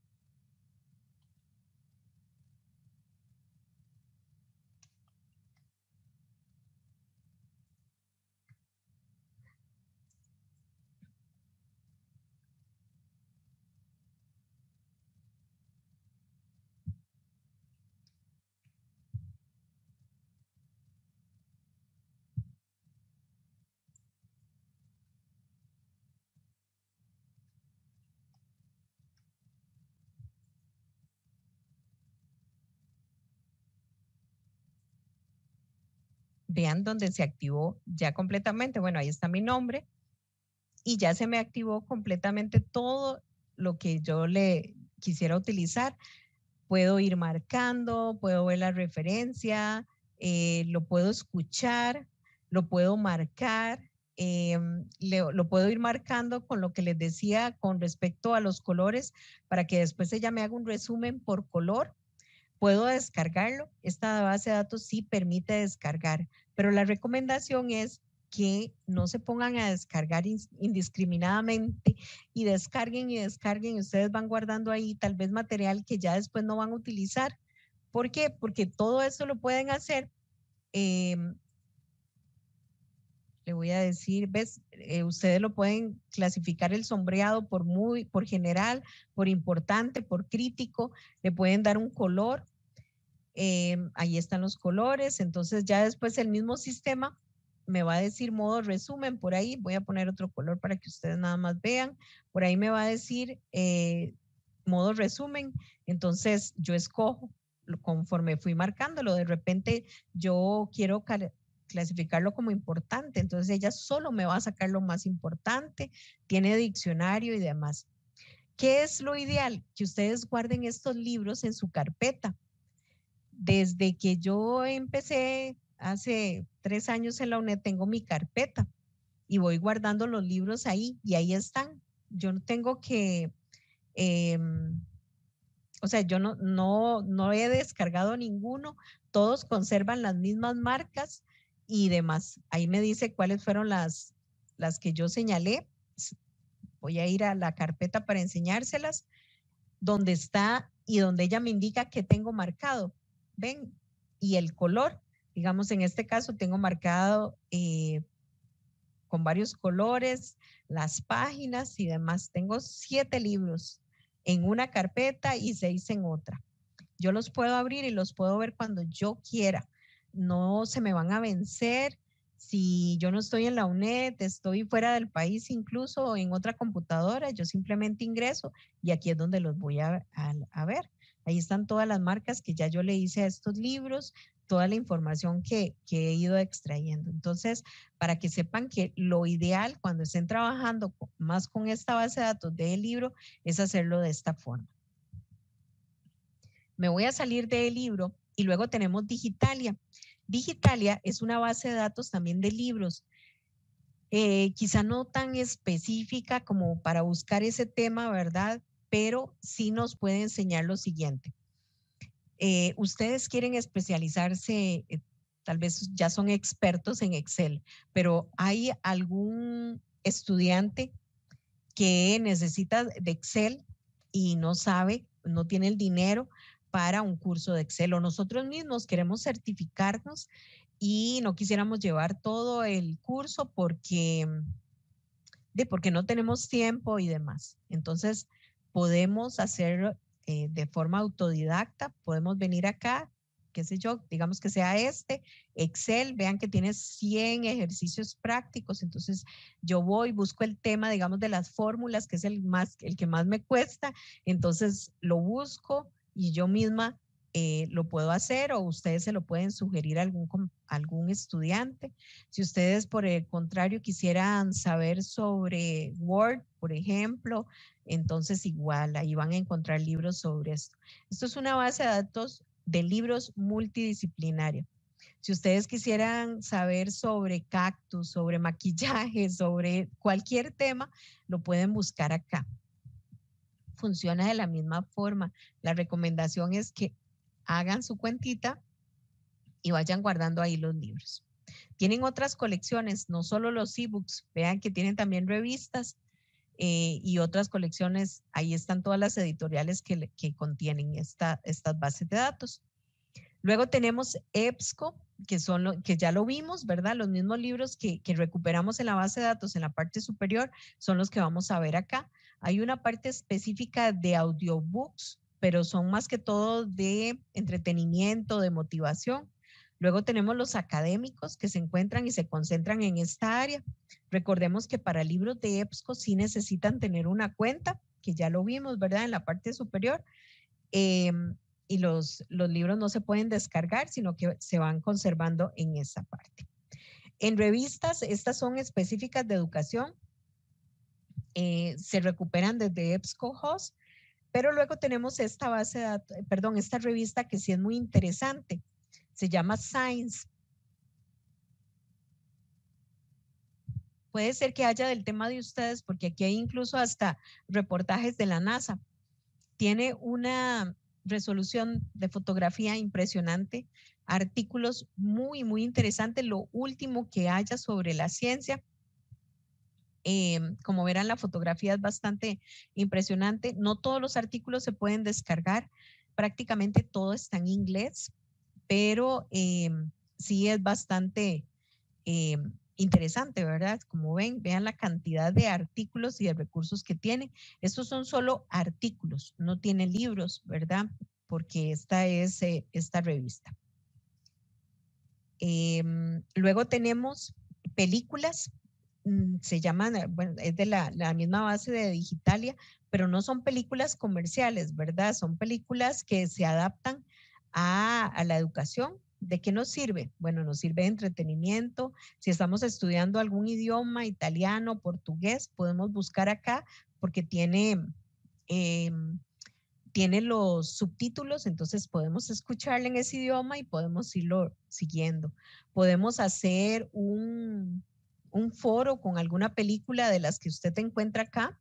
Speaker 1: Vean donde se activó ya completamente. Bueno, ahí está mi nombre y ya se me activó completamente todo lo que yo le quisiera utilizar. Puedo ir marcando, puedo ver la referencia, eh, lo puedo escuchar, lo puedo marcar, eh, le, lo puedo ir marcando con lo que les decía con respecto a los colores para que después ella me haga un resumen por color. Puedo descargarlo. Esta base de datos sí permite descargar, pero la recomendación es que no se pongan a descargar indiscriminadamente y descarguen y descarguen. Ustedes van guardando ahí tal vez material que ya después no van a utilizar. ¿Por qué? Porque todo eso lo pueden hacer. Eh, le voy a decir, ¿ves? Eh, ustedes lo pueden clasificar el sombreado por muy, por general, por importante, por crítico. Le pueden dar un color. Eh, ahí están los colores. Entonces ya después el mismo sistema me va a decir modo resumen por ahí. Voy a poner otro color para que ustedes nada más vean. Por ahí me va a decir eh, modo resumen. Entonces yo escojo conforme fui marcándolo. De repente yo quiero clasificarlo como importante. Entonces ella solo me va a sacar lo más importante. Tiene diccionario y demás. ¿Qué es lo ideal? Que ustedes guarden estos libros en su carpeta. Desde que yo empecé hace tres años en la U N E D, tengo mi carpeta y voy guardando los libros ahí y ahí están. Yo no tengo que, eh, o sea, yo no, no, no he descargado ninguno, todos conservan las mismas marcas y demás. Ahí me dice cuáles fueron las, las que yo señalé. Voy a ir a la carpeta para enseñárselas, donde está y donde ella me indica que tengo marcado. ¿Ven? Y el color, digamos en este caso tengo marcado eh, con varios colores, las páginas y demás. Tengo siete libros en una carpeta y seis en otra. Yo los puedo abrir y los puedo ver cuando yo quiera. No se me van a vencer. Si yo no estoy en la U N E D, estoy fuera del país incluso en otra computadora, yo simplemente ingreso y aquí es donde los voy a, a, a ver. Ahí están todas las marcas que ya yo le hice a estos libros, toda la información que, que he ido extrayendo. Entonces, para que sepan que lo ideal cuando estén trabajando más con esta base de datos del libro es hacerlo de esta forma. Me voy a salir del libro y luego tenemos Digitalia. Digitalia es una base de datos también de libros, eh, quizá no tan específica como para buscar ese tema, ¿verdad? Pero sí nos puede enseñar lo siguiente. Eh, ustedes quieren especializarse, eh, tal vez ya son expertos en Excel, pero ¿hay algún estudiante que necesita de Excel y no sabe, no tiene el dinero para un curso de Excel? O nosotros mismos queremos certificarnos y no quisiéramos llevar todo el curso porque, de, porque no tenemos tiempo y demás. Entonces, podemos hacer eh, de forma autodidacta, podemos venir acá qué sé yo, digamos que sea este, Excel, vean que tiene cien ejercicios prácticos, entonces yo voy, busco el tema, digamos, de las fórmulas, que es el, más, el que más me cuesta, entonces lo busco y yo misma eh, lo puedo hacer, o ustedes se lo pueden sugerir a algún, a algún estudiante. Si ustedes, por el contrario, quisieran saber sobre Word, por ejemplo, entonces igual, ahí van a encontrar libros sobre esto. Esto es una base de datos de libros multidisciplinaria. Si ustedes quisieran saber sobre cactus, sobre maquillaje, sobre cualquier tema, lo pueden buscar acá. Funciona de la misma forma. La recomendación es que hagan su cuentita y vayan guardando ahí los libros. Tienen otras colecciones, no solo los ebooks, vean que tienen también revistas eh, y otras colecciones. Ahí están todas las editoriales que, que contienen esta, estas bases de datos. Luego tenemos EBSCO, que, son lo, que ya lo vimos, ¿verdad? Los mismos libros que, que recuperamos en la base de datos en la parte superior son los que vamos a ver acá. Hay una parte específica de audiobooks, pero son más que todo de entretenimiento, de motivación. Luego tenemos los académicos que se encuentran y se concentran en esta área. Recordemos que para libros de EBSCO sí necesitan tener una cuenta, que ya lo vimos, ¿verdad? En la parte superior. Eh, y los, los libros no se pueden descargar, sino que se van conservando en esa parte. En revistas, estas son específicas de educación, eh, se recuperan desde EBSCOhost, pero luego tenemos esta base de datos, perdón, esta revista que sí es muy interesante, se llama Science. Puede ser que haya del tema de ustedes, porque aquí hay incluso hasta reportajes de la NASA. Tiene una resolución de fotografía impresionante, artículos muy, muy interesantes, lo último que haya sobre la ciencia. Eh, como verán, la fotografía es bastante impresionante. No todos los artículos se pueden descargar, prácticamente todo está en inglés, pero eh, sí es bastante eh, interesante, ¿verdad? Como ven, vean la cantidad de artículos y de recursos que tiene. Estos son solo artículos, no tiene libros, ¿verdad? Porque esta es eh, esta revista. Eh, luego tenemos películas, se llaman, bueno, es de la, la misma base de Digitalia, pero no son películas comerciales, ¿verdad? Son películas que se adaptan a, a la educación. ¿De qué nos sirve? Bueno, nos sirve de entretenimiento. Si estamos estudiando algún idioma, italiano, portugués, podemos buscar acá porque tiene, eh, tiene los subtítulos, entonces podemos escucharle en ese idioma y podemos irlo siguiendo. Podemos hacer un, un foro con alguna película de las que usted encuentra acá.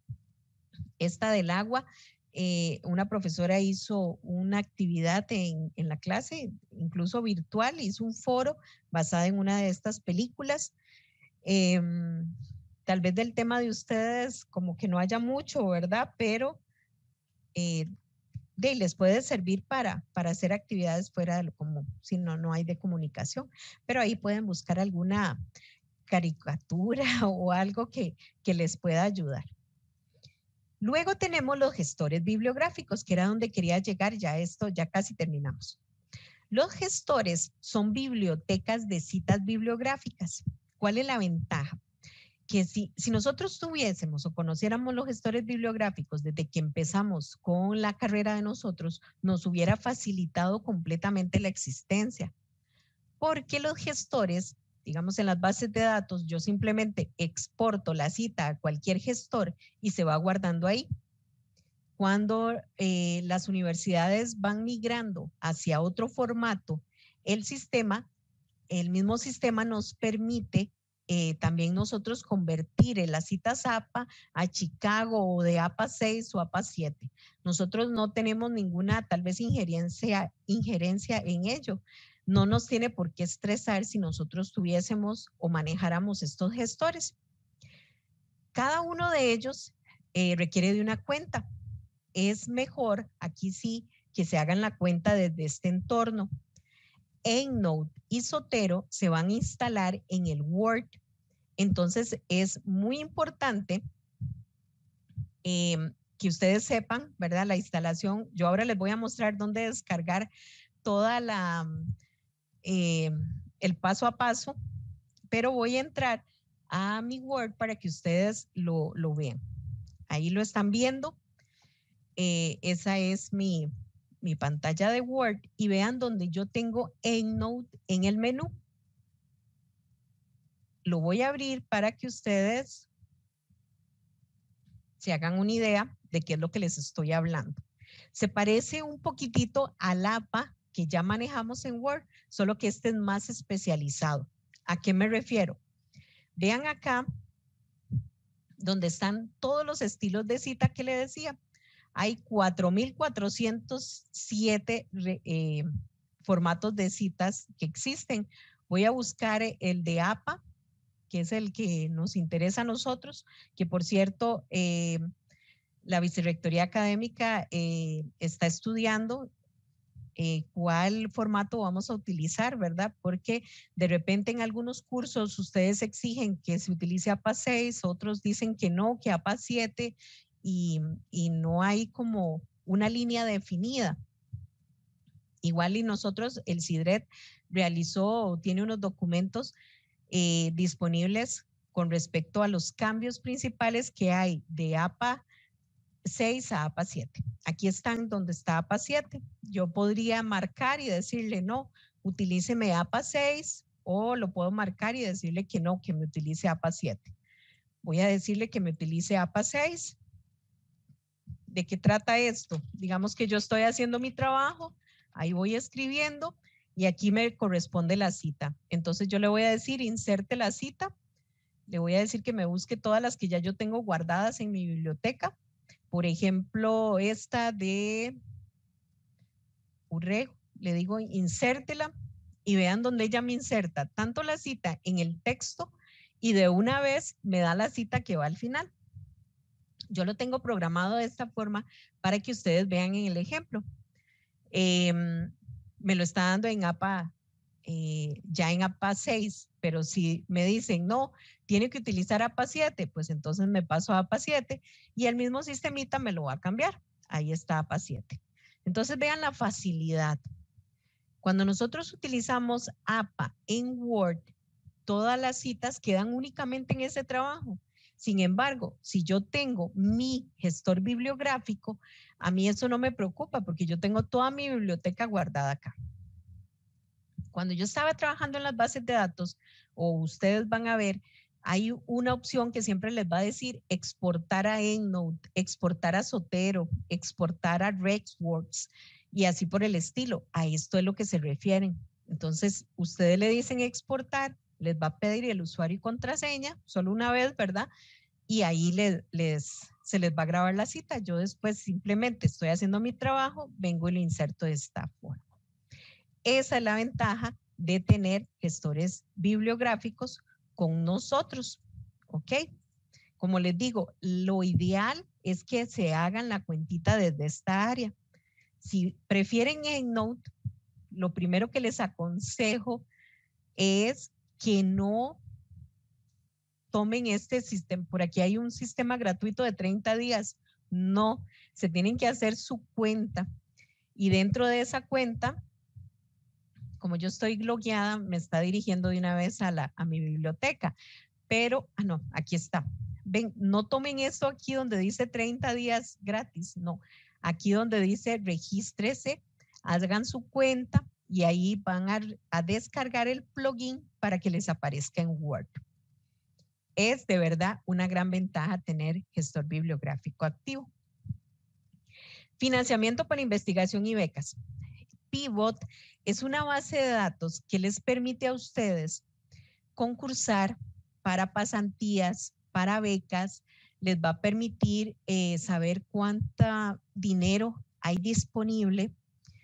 Speaker 1: Esta del agua. Eh, una profesora hizo una actividad en, en la clase, incluso virtual, hizo un foro basado en una de estas películas. Eh, tal vez del tema de ustedes como que no haya mucho, ¿verdad? Pero eh, de, les puede servir para, para hacer actividades fuera de lo común, si no, no hay de comunicación. Pero ahí pueden buscar alguna caricatura o algo que, que les pueda ayudar. Luego tenemos los gestores bibliográficos, que era donde quería llegar, ya esto, ya casi terminamos. Los gestores son bibliotecas de citas bibliográficas. ¿Cuál es la ventaja? Que si, si nosotros tuviésemos o conociéramos los gestores bibliográficos desde que empezamos con la carrera de nosotros, nos hubiera facilitado completamente la existencia. Porque los gestores, digamos en las bases de datos, yo simplemente exporto la cita a cualquier gestor y se va guardando ahí. Cuando eh, las universidades van migrando hacia otro formato, el sistema, el mismo sistema nos permite eh, también nosotros convertir en las citas A P A a Chicago o de A P A seis o A P A siete. Nosotros no tenemos ninguna tal vez injerencia, injerencia en ello. No nos tiene por qué estresar si nosotros tuviésemos o manejáramos estos gestores. Cada uno de ellos eh, requiere de una cuenta. Es mejor, aquí sí, que se hagan la cuenta desde este entorno. EndNote y Zotero se van a instalar en el Word. Entonces es muy importante eh, que ustedes sepan, ¿verdad? La instalación. Yo ahora les voy a mostrar dónde descargar toda la, eh, el paso a paso, pero voy a entrar a mi Word para que ustedes lo, lo vean. Ahí lo están viendo. Eh, esa es mi, mi pantalla de Word y vean donde yo tengo EndNote en el menú. Lo voy a abrir para que ustedes se hagan una idea de qué es lo que les estoy hablando. Se parece un poquitito al A P A que ya manejamos en Word, solo que este es más especializado. ¿A qué me refiero? Vean acá donde están todos los estilos de cita que le decía. Hay cuatro mil cuatrocientos siete eh, formatos de citas que existen. Voy a buscar el de A P A, que es el que nos interesa a nosotros, que por cierto, eh, la Vicerrectoría Académica eh, está estudiando eh, cuál formato vamos a utilizar, ¿verdad? Porque de repente en algunos cursos ustedes exigen que se utilice A P A seis, otros dicen que no, que A P A siete, y, y no hay como una línea definida. Igual y nosotros, el CIDRED realizó, tiene unos documentos eh, disponibles con respecto a los cambios principales que hay de A P A seis a A P A siete. Aquí están donde está A P A siete. Yo podría marcar y decirle no, utilíceme A P A seis, o lo puedo marcar y decirle que no, que me utilice A P A siete. Voy a decirle que me utilice A P A seis. ¿De qué trata esto? Digamos que yo estoy haciendo mi trabajo, ahí voy escribiendo y aquí me corresponde la cita. Entonces yo le voy a decir, inserte la cita. Le voy a decir que me busque todas las que ya yo tengo guardadas en mi biblioteca. Por ejemplo, esta de Urrego, le digo insértela y vean donde ella me inserta tanto la cita en el texto y de una vez me da la cita que va al final. Yo lo tengo programado de esta forma para que ustedes vean en el ejemplo. Eh, me lo está dando en A P A, eh, ya en A P A seis, pero si me dicen no, tiene que utilizar A P A siete, pues entonces me paso a A P A siete y el mismo sistemita me lo va a cambiar. Ahí está A P A siete. Entonces vean la facilidad. Cuando nosotros utilizamos A P A en Word, todas las citas quedan únicamente en ese trabajo. Sin embargo, si yo tengo mi gestor bibliográfico, a mí eso no me preocupa porque yo tengo toda mi biblioteca guardada acá. Cuando yo estaba trabajando en las bases de datos, o ustedes van a ver, hay una opción que siempre les va a decir exportar a EndNote, exportar a Zotero, exportar a RexWorks y así por el estilo. A esto es lo que se refieren. Entonces, ustedes le dicen exportar, les va a pedir el usuario y contraseña, solo una vez, ¿verdad? Y ahí les, les, se les va a grabar la cita. Yo después simplemente estoy haciendo mi trabajo, vengo y lo inserto de esta forma. Esa es la ventaja de tener gestores bibliográficos con nosotros, ¿ok? Como les digo, lo ideal es que se hagan la cuentita desde esta área. Si prefieren EndNote, lo primero que les aconsejo es que no tomen este sistema. Por aquí hay un sistema gratuito de treinta días. No, se tienen que hacer su cuenta. Y dentro de esa cuenta, como yo estoy logueada, me está dirigiendo de una vez a, la, a mi biblioteca. Pero, ah, no, aquí está. Ven, no tomen esto aquí donde dice treinta días gratis. No, aquí donde dice regístrese, hagan su cuenta y ahí van a, a descargar el plugin para que les aparezca en Word. Es de verdad una gran ventaja tener gestor bibliográfico activo. Financiamiento para investigación y becas. Pivot es una base de datos que les permite a ustedes concursar para pasantías, para becas, les va a permitir eh, saber cuánto dinero hay disponible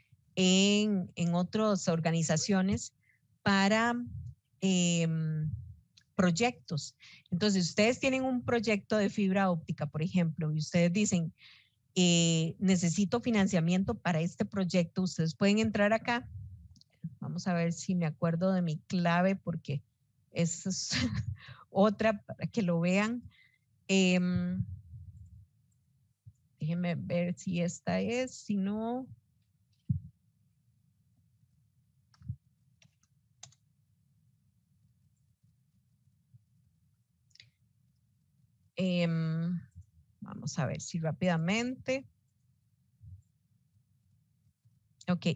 Speaker 1: en, en otras organizaciones para eh, proyectos. Entonces, ustedes tienen un proyecto de fibra óptica, por ejemplo, y ustedes dicen, eh, necesito financiamiento para este proyecto, ustedes pueden entrar acá. Vamos a ver si me acuerdo de mi clave porque esa es otra para que lo vean. Eh, déjenme ver si esta es, si no. Eh, vamos a ver si rápidamente. Ok.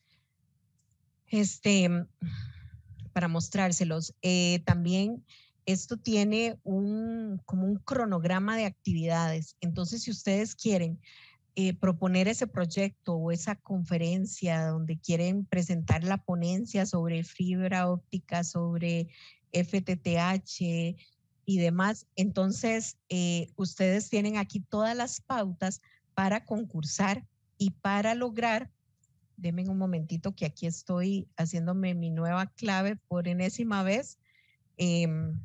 Speaker 1: Este, para mostrárselos. Eh, también esto tiene un, como un cronograma de actividades. Entonces, si ustedes quieren eh, proponer ese proyecto o esa conferencia donde quieren presentar la ponencia sobre fibra óptica, sobre F T T H y demás, entonces eh, ustedes tienen aquí todas las pautas para concursar y para lograr. Denme un momentito que aquí estoy haciéndome mi nueva clave por enésima vez. Eh,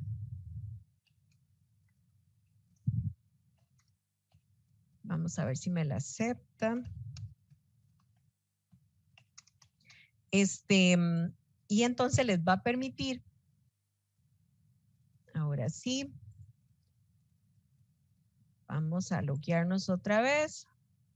Speaker 1: vamos a ver si me la aceptan. Este, y entonces les va a permitir, ahora sí, vamos a loguearnos otra vez.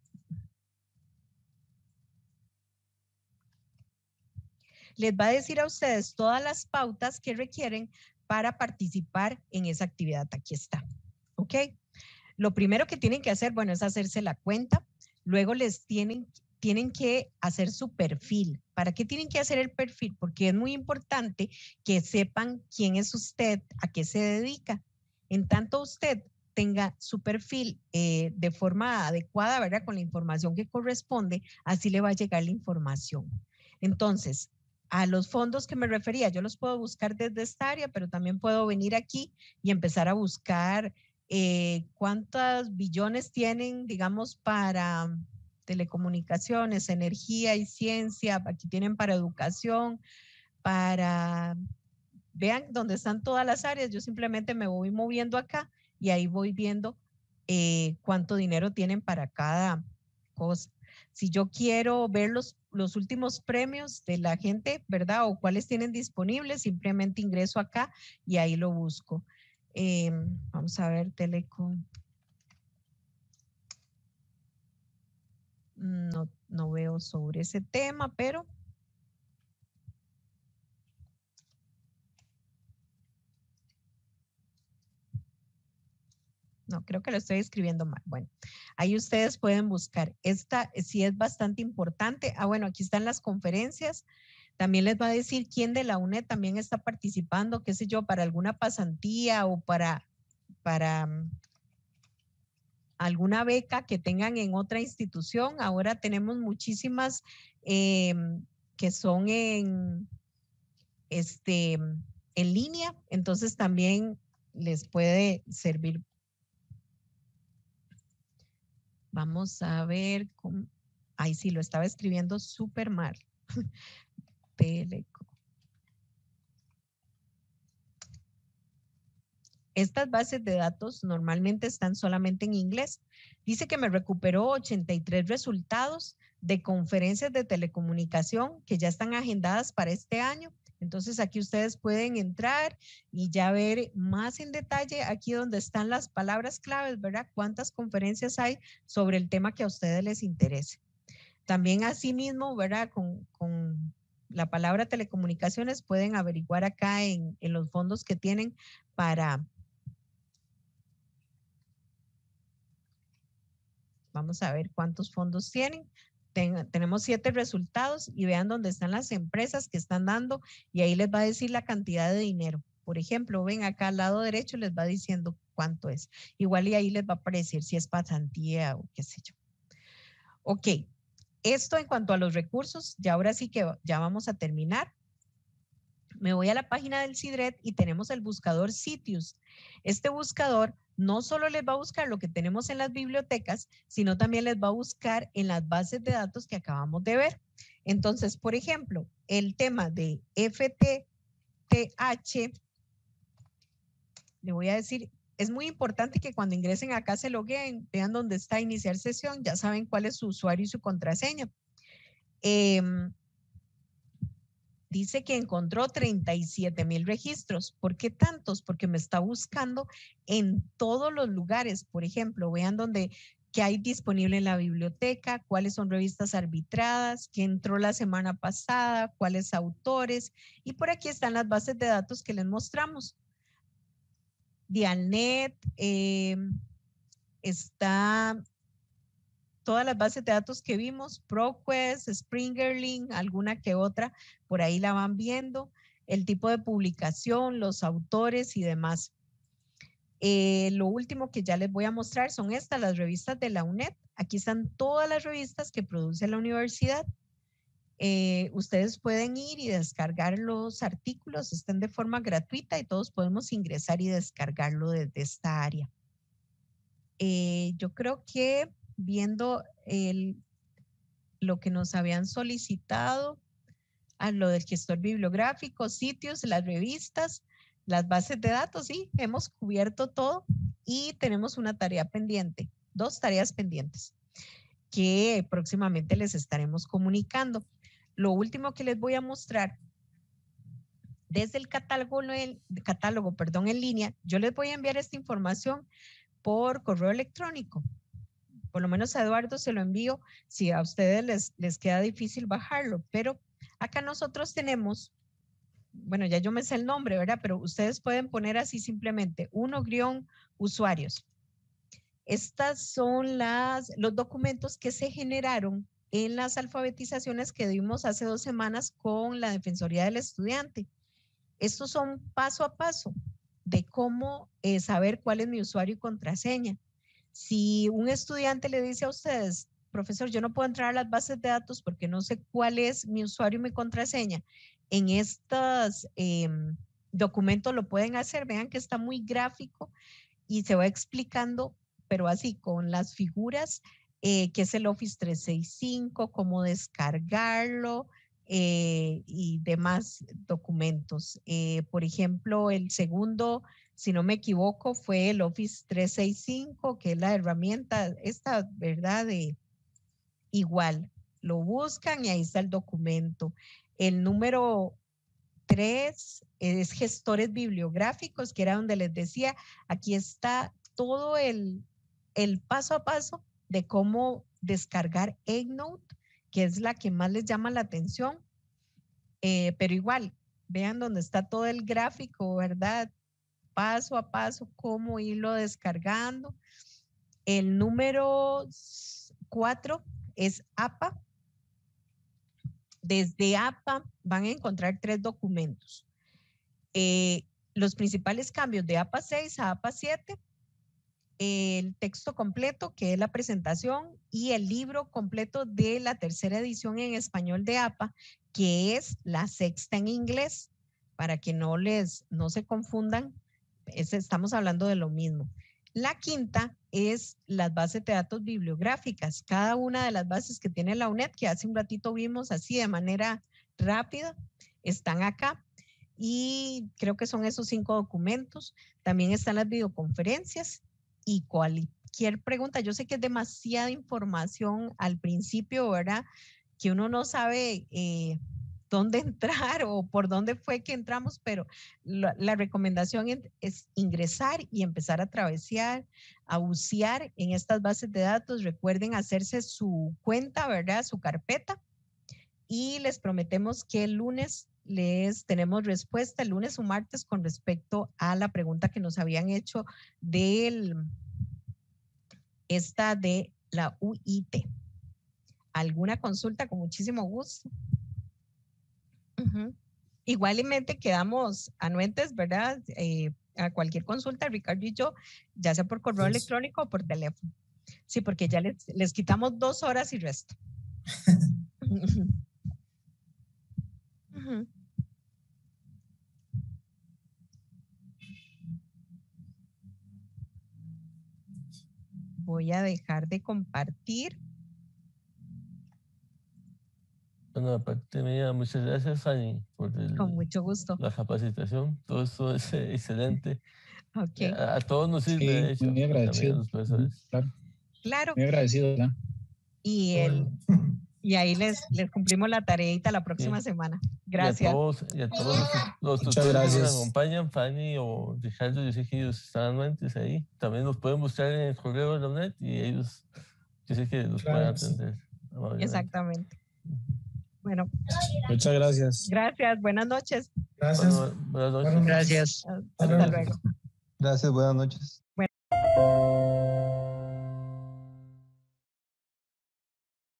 Speaker 1: Les va a decir a ustedes todas las pautas que requieren para participar en esa actividad. Aquí está. ¿Ok? Lo primero que tienen que hacer, bueno, es hacerse la cuenta. Luego les tienen, tienen que hacer su perfil. ¿Para qué tienen que hacer el perfil? Porque es muy importante que sepan quién es usted, a qué se dedica. En tanto usted tenga su perfil eh, de forma adecuada, ¿verdad? Con la información que corresponde, así le va a llegar la información. Entonces, a los fondos que me refería, yo los puedo buscar desde esta área, pero también puedo venir aquí y empezar a buscar eh, cuántos billones tienen, digamos, para telecomunicaciones, energía y ciencia. Aquí tienen para educación, para... Vean dónde están todas las áreas. Yo simplemente me voy moviendo acá y ahí voy viendo eh, cuánto dinero tienen para cada cosa. Si yo quiero ver los, los últimos premios de la gente, ¿verdad? O cuáles tienen disponibles, simplemente ingreso acá y ahí lo busco. Eh, vamos a ver, Telecom. No, no veo sobre ese tema, pero... No, creo que lo estoy escribiendo mal. Bueno, ahí ustedes pueden buscar. Esta sí es bastante importante. Ah, bueno, aquí están las conferencias. También les va a decir quién de la U N E D también está participando, qué sé yo, para alguna pasantía o para, para um, alguna beca que tengan en otra institución. Ahora tenemos muchísimas eh, que son en, este, en línea, entonces también les puede servir. Vamos a ver, cómo... Ay, sí, lo estaba escribiendo súper mal. Teleco. Estas bases de datos normalmente están solamente en inglés. Dice que me recuperó ochenta y tres resultados de conferencias de telecomunicación que ya están agendadas para este año. Entonces aquí ustedes pueden entrar y ya ver más en detalle aquí donde están las palabras claves, ¿verdad? Cuántas conferencias hay sobre el tema que a ustedes les interese. También asimismo, ¿verdad? Con, con la palabra telecomunicaciones pueden averiguar acá en, en los fondos que tienen para... Vamos a ver cuántos fondos tienen. Ten, tenemos siete resultados y vean dónde están las empresas que están dando y ahí les va a decir la cantidad de dinero. Por ejemplo, ven acá al lado derecho les va diciendo cuánto es. Igual y ahí les va a aparecer si es pasantía o qué sé yo. Ok, esto en cuanto a los recursos, ya ahora sí que ya vamos a terminar. Me voy a la página del CIDRED y tenemos el buscador Sitius. Este buscador no solo les va a buscar lo que tenemos en las bibliotecas, sino también les va a buscar en las bases de datos que acabamos de ver. Entonces, por ejemplo, el tema de F T T H, le voy a decir, es muy importante que cuando ingresen acá se logueen, vean dónde está iniciar sesión, ya saben cuál es su usuario y su contraseña. Eh, Dice que encontró treinta y siete mil registros. ¿Por qué tantos? Porque me está buscando en todos los lugares. Por ejemplo, vean dónde qué hay disponible en la biblioteca, cuáles son revistas arbitradas, qué entró la semana pasada, cuáles autores. Y por aquí están las bases de datos que les mostramos. Dialnet, eh, está todas las bases de datos que vimos, ProQuest, Springerling, alguna que otra, por ahí la van viendo, el tipo de publicación, los autores y demás. Eh, lo último que ya les voy a mostrar son estas, las revistas de la UNED. Aquí están todas las revistas que produce la universidad. Eh, ustedes pueden ir y descargar los artículos, están de forma gratuita y todos podemos ingresar y descargarlo desde esta área. Eh, yo creo que viendo el, lo que nos habían solicitado, a lo del gestor bibliográfico, sitios, las revistas, las bases de datos, sí, hemos cubierto todo y tenemos una tarea pendiente, dos tareas pendientes que próximamente les estaremos comunicando. Lo último que les voy a mostrar, desde el catálogo, el catálogo perdón, en línea, yo les voy a enviar esta información por correo electrónico. Por lo menos a Eduardo se lo envío si a ustedes les, les queda difícil bajarlo, pero acá nosotros tenemos, bueno, ya yo me sé el nombre, ¿verdad? Pero ustedes pueden poner así simplemente, uno guión usuarios. Estas son las, los documentos que se generaron en las alfabetizaciones que dimos hace dos semanas con la Defensoría del Estudiante. Estos son paso a paso de cómo eh, saber cuál es mi usuario y contraseña. Si un estudiante le dice a ustedes, profesor, yo no puedo entrar a las bases de datos porque no sé cuál es mi usuario y mi contraseña, en estos eh, documentos lo pueden hacer. Vean que está muy gráfico y se va explicando, pero así con las figuras, eh, qué es el Office trescientos sesenta y cinco, cómo descargarlo eh, y demás documentos. Eh, por ejemplo, el segundo, si no me equivoco, fue el Office trescientos sesenta y cinco, que es la herramienta, esta, ¿verdad? De, igual, lo buscan y ahí está el documento. El número tres es gestores bibliográficos, que era donde les decía, aquí está todo el, el paso a paso de cómo descargar EndNote, que es la que más les llama la atención. Eh, pero igual, vean donde está todo el gráfico, ¿verdad? Paso a paso, cómo irlo descargando. El número cuatro es A P A. Desde A P A van a encontrar tres documentos. Eh, los principales cambios de A P A seis a A P A siete, el texto completo, que es la presentación, y el libro completo de la tercera edición en español de A P A, que es la sexta en inglés, para que no, les, no se confundan, es, estamos hablando de lo mismo. La quinta es las bases de datos bibliográficas. Cada una de las bases que tiene la UNED, que hace un ratito vimos así de manera rápida, están acá. Y creo que son esos cinco documentos. También están las videoconferencias y cualquier pregunta. Yo sé que es demasiada información al principio, ¿verdad? Que uno no sabe eh, dónde entrar o por dónde fue que entramos, pero la, la recomendación es ingresar y empezar a travesear, a bucear en estas bases de datos. Recuerden hacerse su cuenta, ¿verdad? Su carpeta. Y les prometemos que el lunes les tenemos respuesta, el lunes o martes, con respecto a la pregunta que nos habían hecho de esta de la U I T. ¿Alguna consulta? Con muchísimo gusto. Uh-huh. Igualmente quedamos anuentes, ¿verdad? Eh, a cualquier consulta, Ricardo y yo, ya sea por correo sí. electrónico o por teléfono. Sí, porque ya les, les quitamos dos horas y resto. uh-huh. Uh-huh. Voy a dejar de compartir.
Speaker 9: Bueno, aparte mía, muchas gracias, Fanny, por el,
Speaker 1: con mucho gusto.
Speaker 9: La capacitación. Todo esto es eh, excelente.
Speaker 1: Okay.
Speaker 9: A, a todos nos sirve,
Speaker 10: sí,
Speaker 9: de hecho.
Speaker 10: Muy agradecido.
Speaker 9: Los profesores.
Speaker 10: Claro.
Speaker 1: Claro.
Speaker 10: Muy agradecido, ¿verdad?
Speaker 1: Y, el, y ahí les, les cumplimos la tareita la próxima sí. semana. Gracias.
Speaker 9: Y a todos, y a todos los, los tutores que nos acompañan, Fanny o Ricardo, yo sé que ellos están anuentes ahí. También nos pueden buscar en el correo de la UNED y ellos, yo sé que los claro, pueden atender.
Speaker 1: Sí. Exactamente. Bueno.
Speaker 10: Muchas gracias.
Speaker 1: Gracias. Buenas noches.
Speaker 7: Gracias.
Speaker 9: Bueno, buenas noches.
Speaker 10: Gracias.
Speaker 1: Hasta luego.
Speaker 8: Gracias, buenas noches.
Speaker 1: Bueno.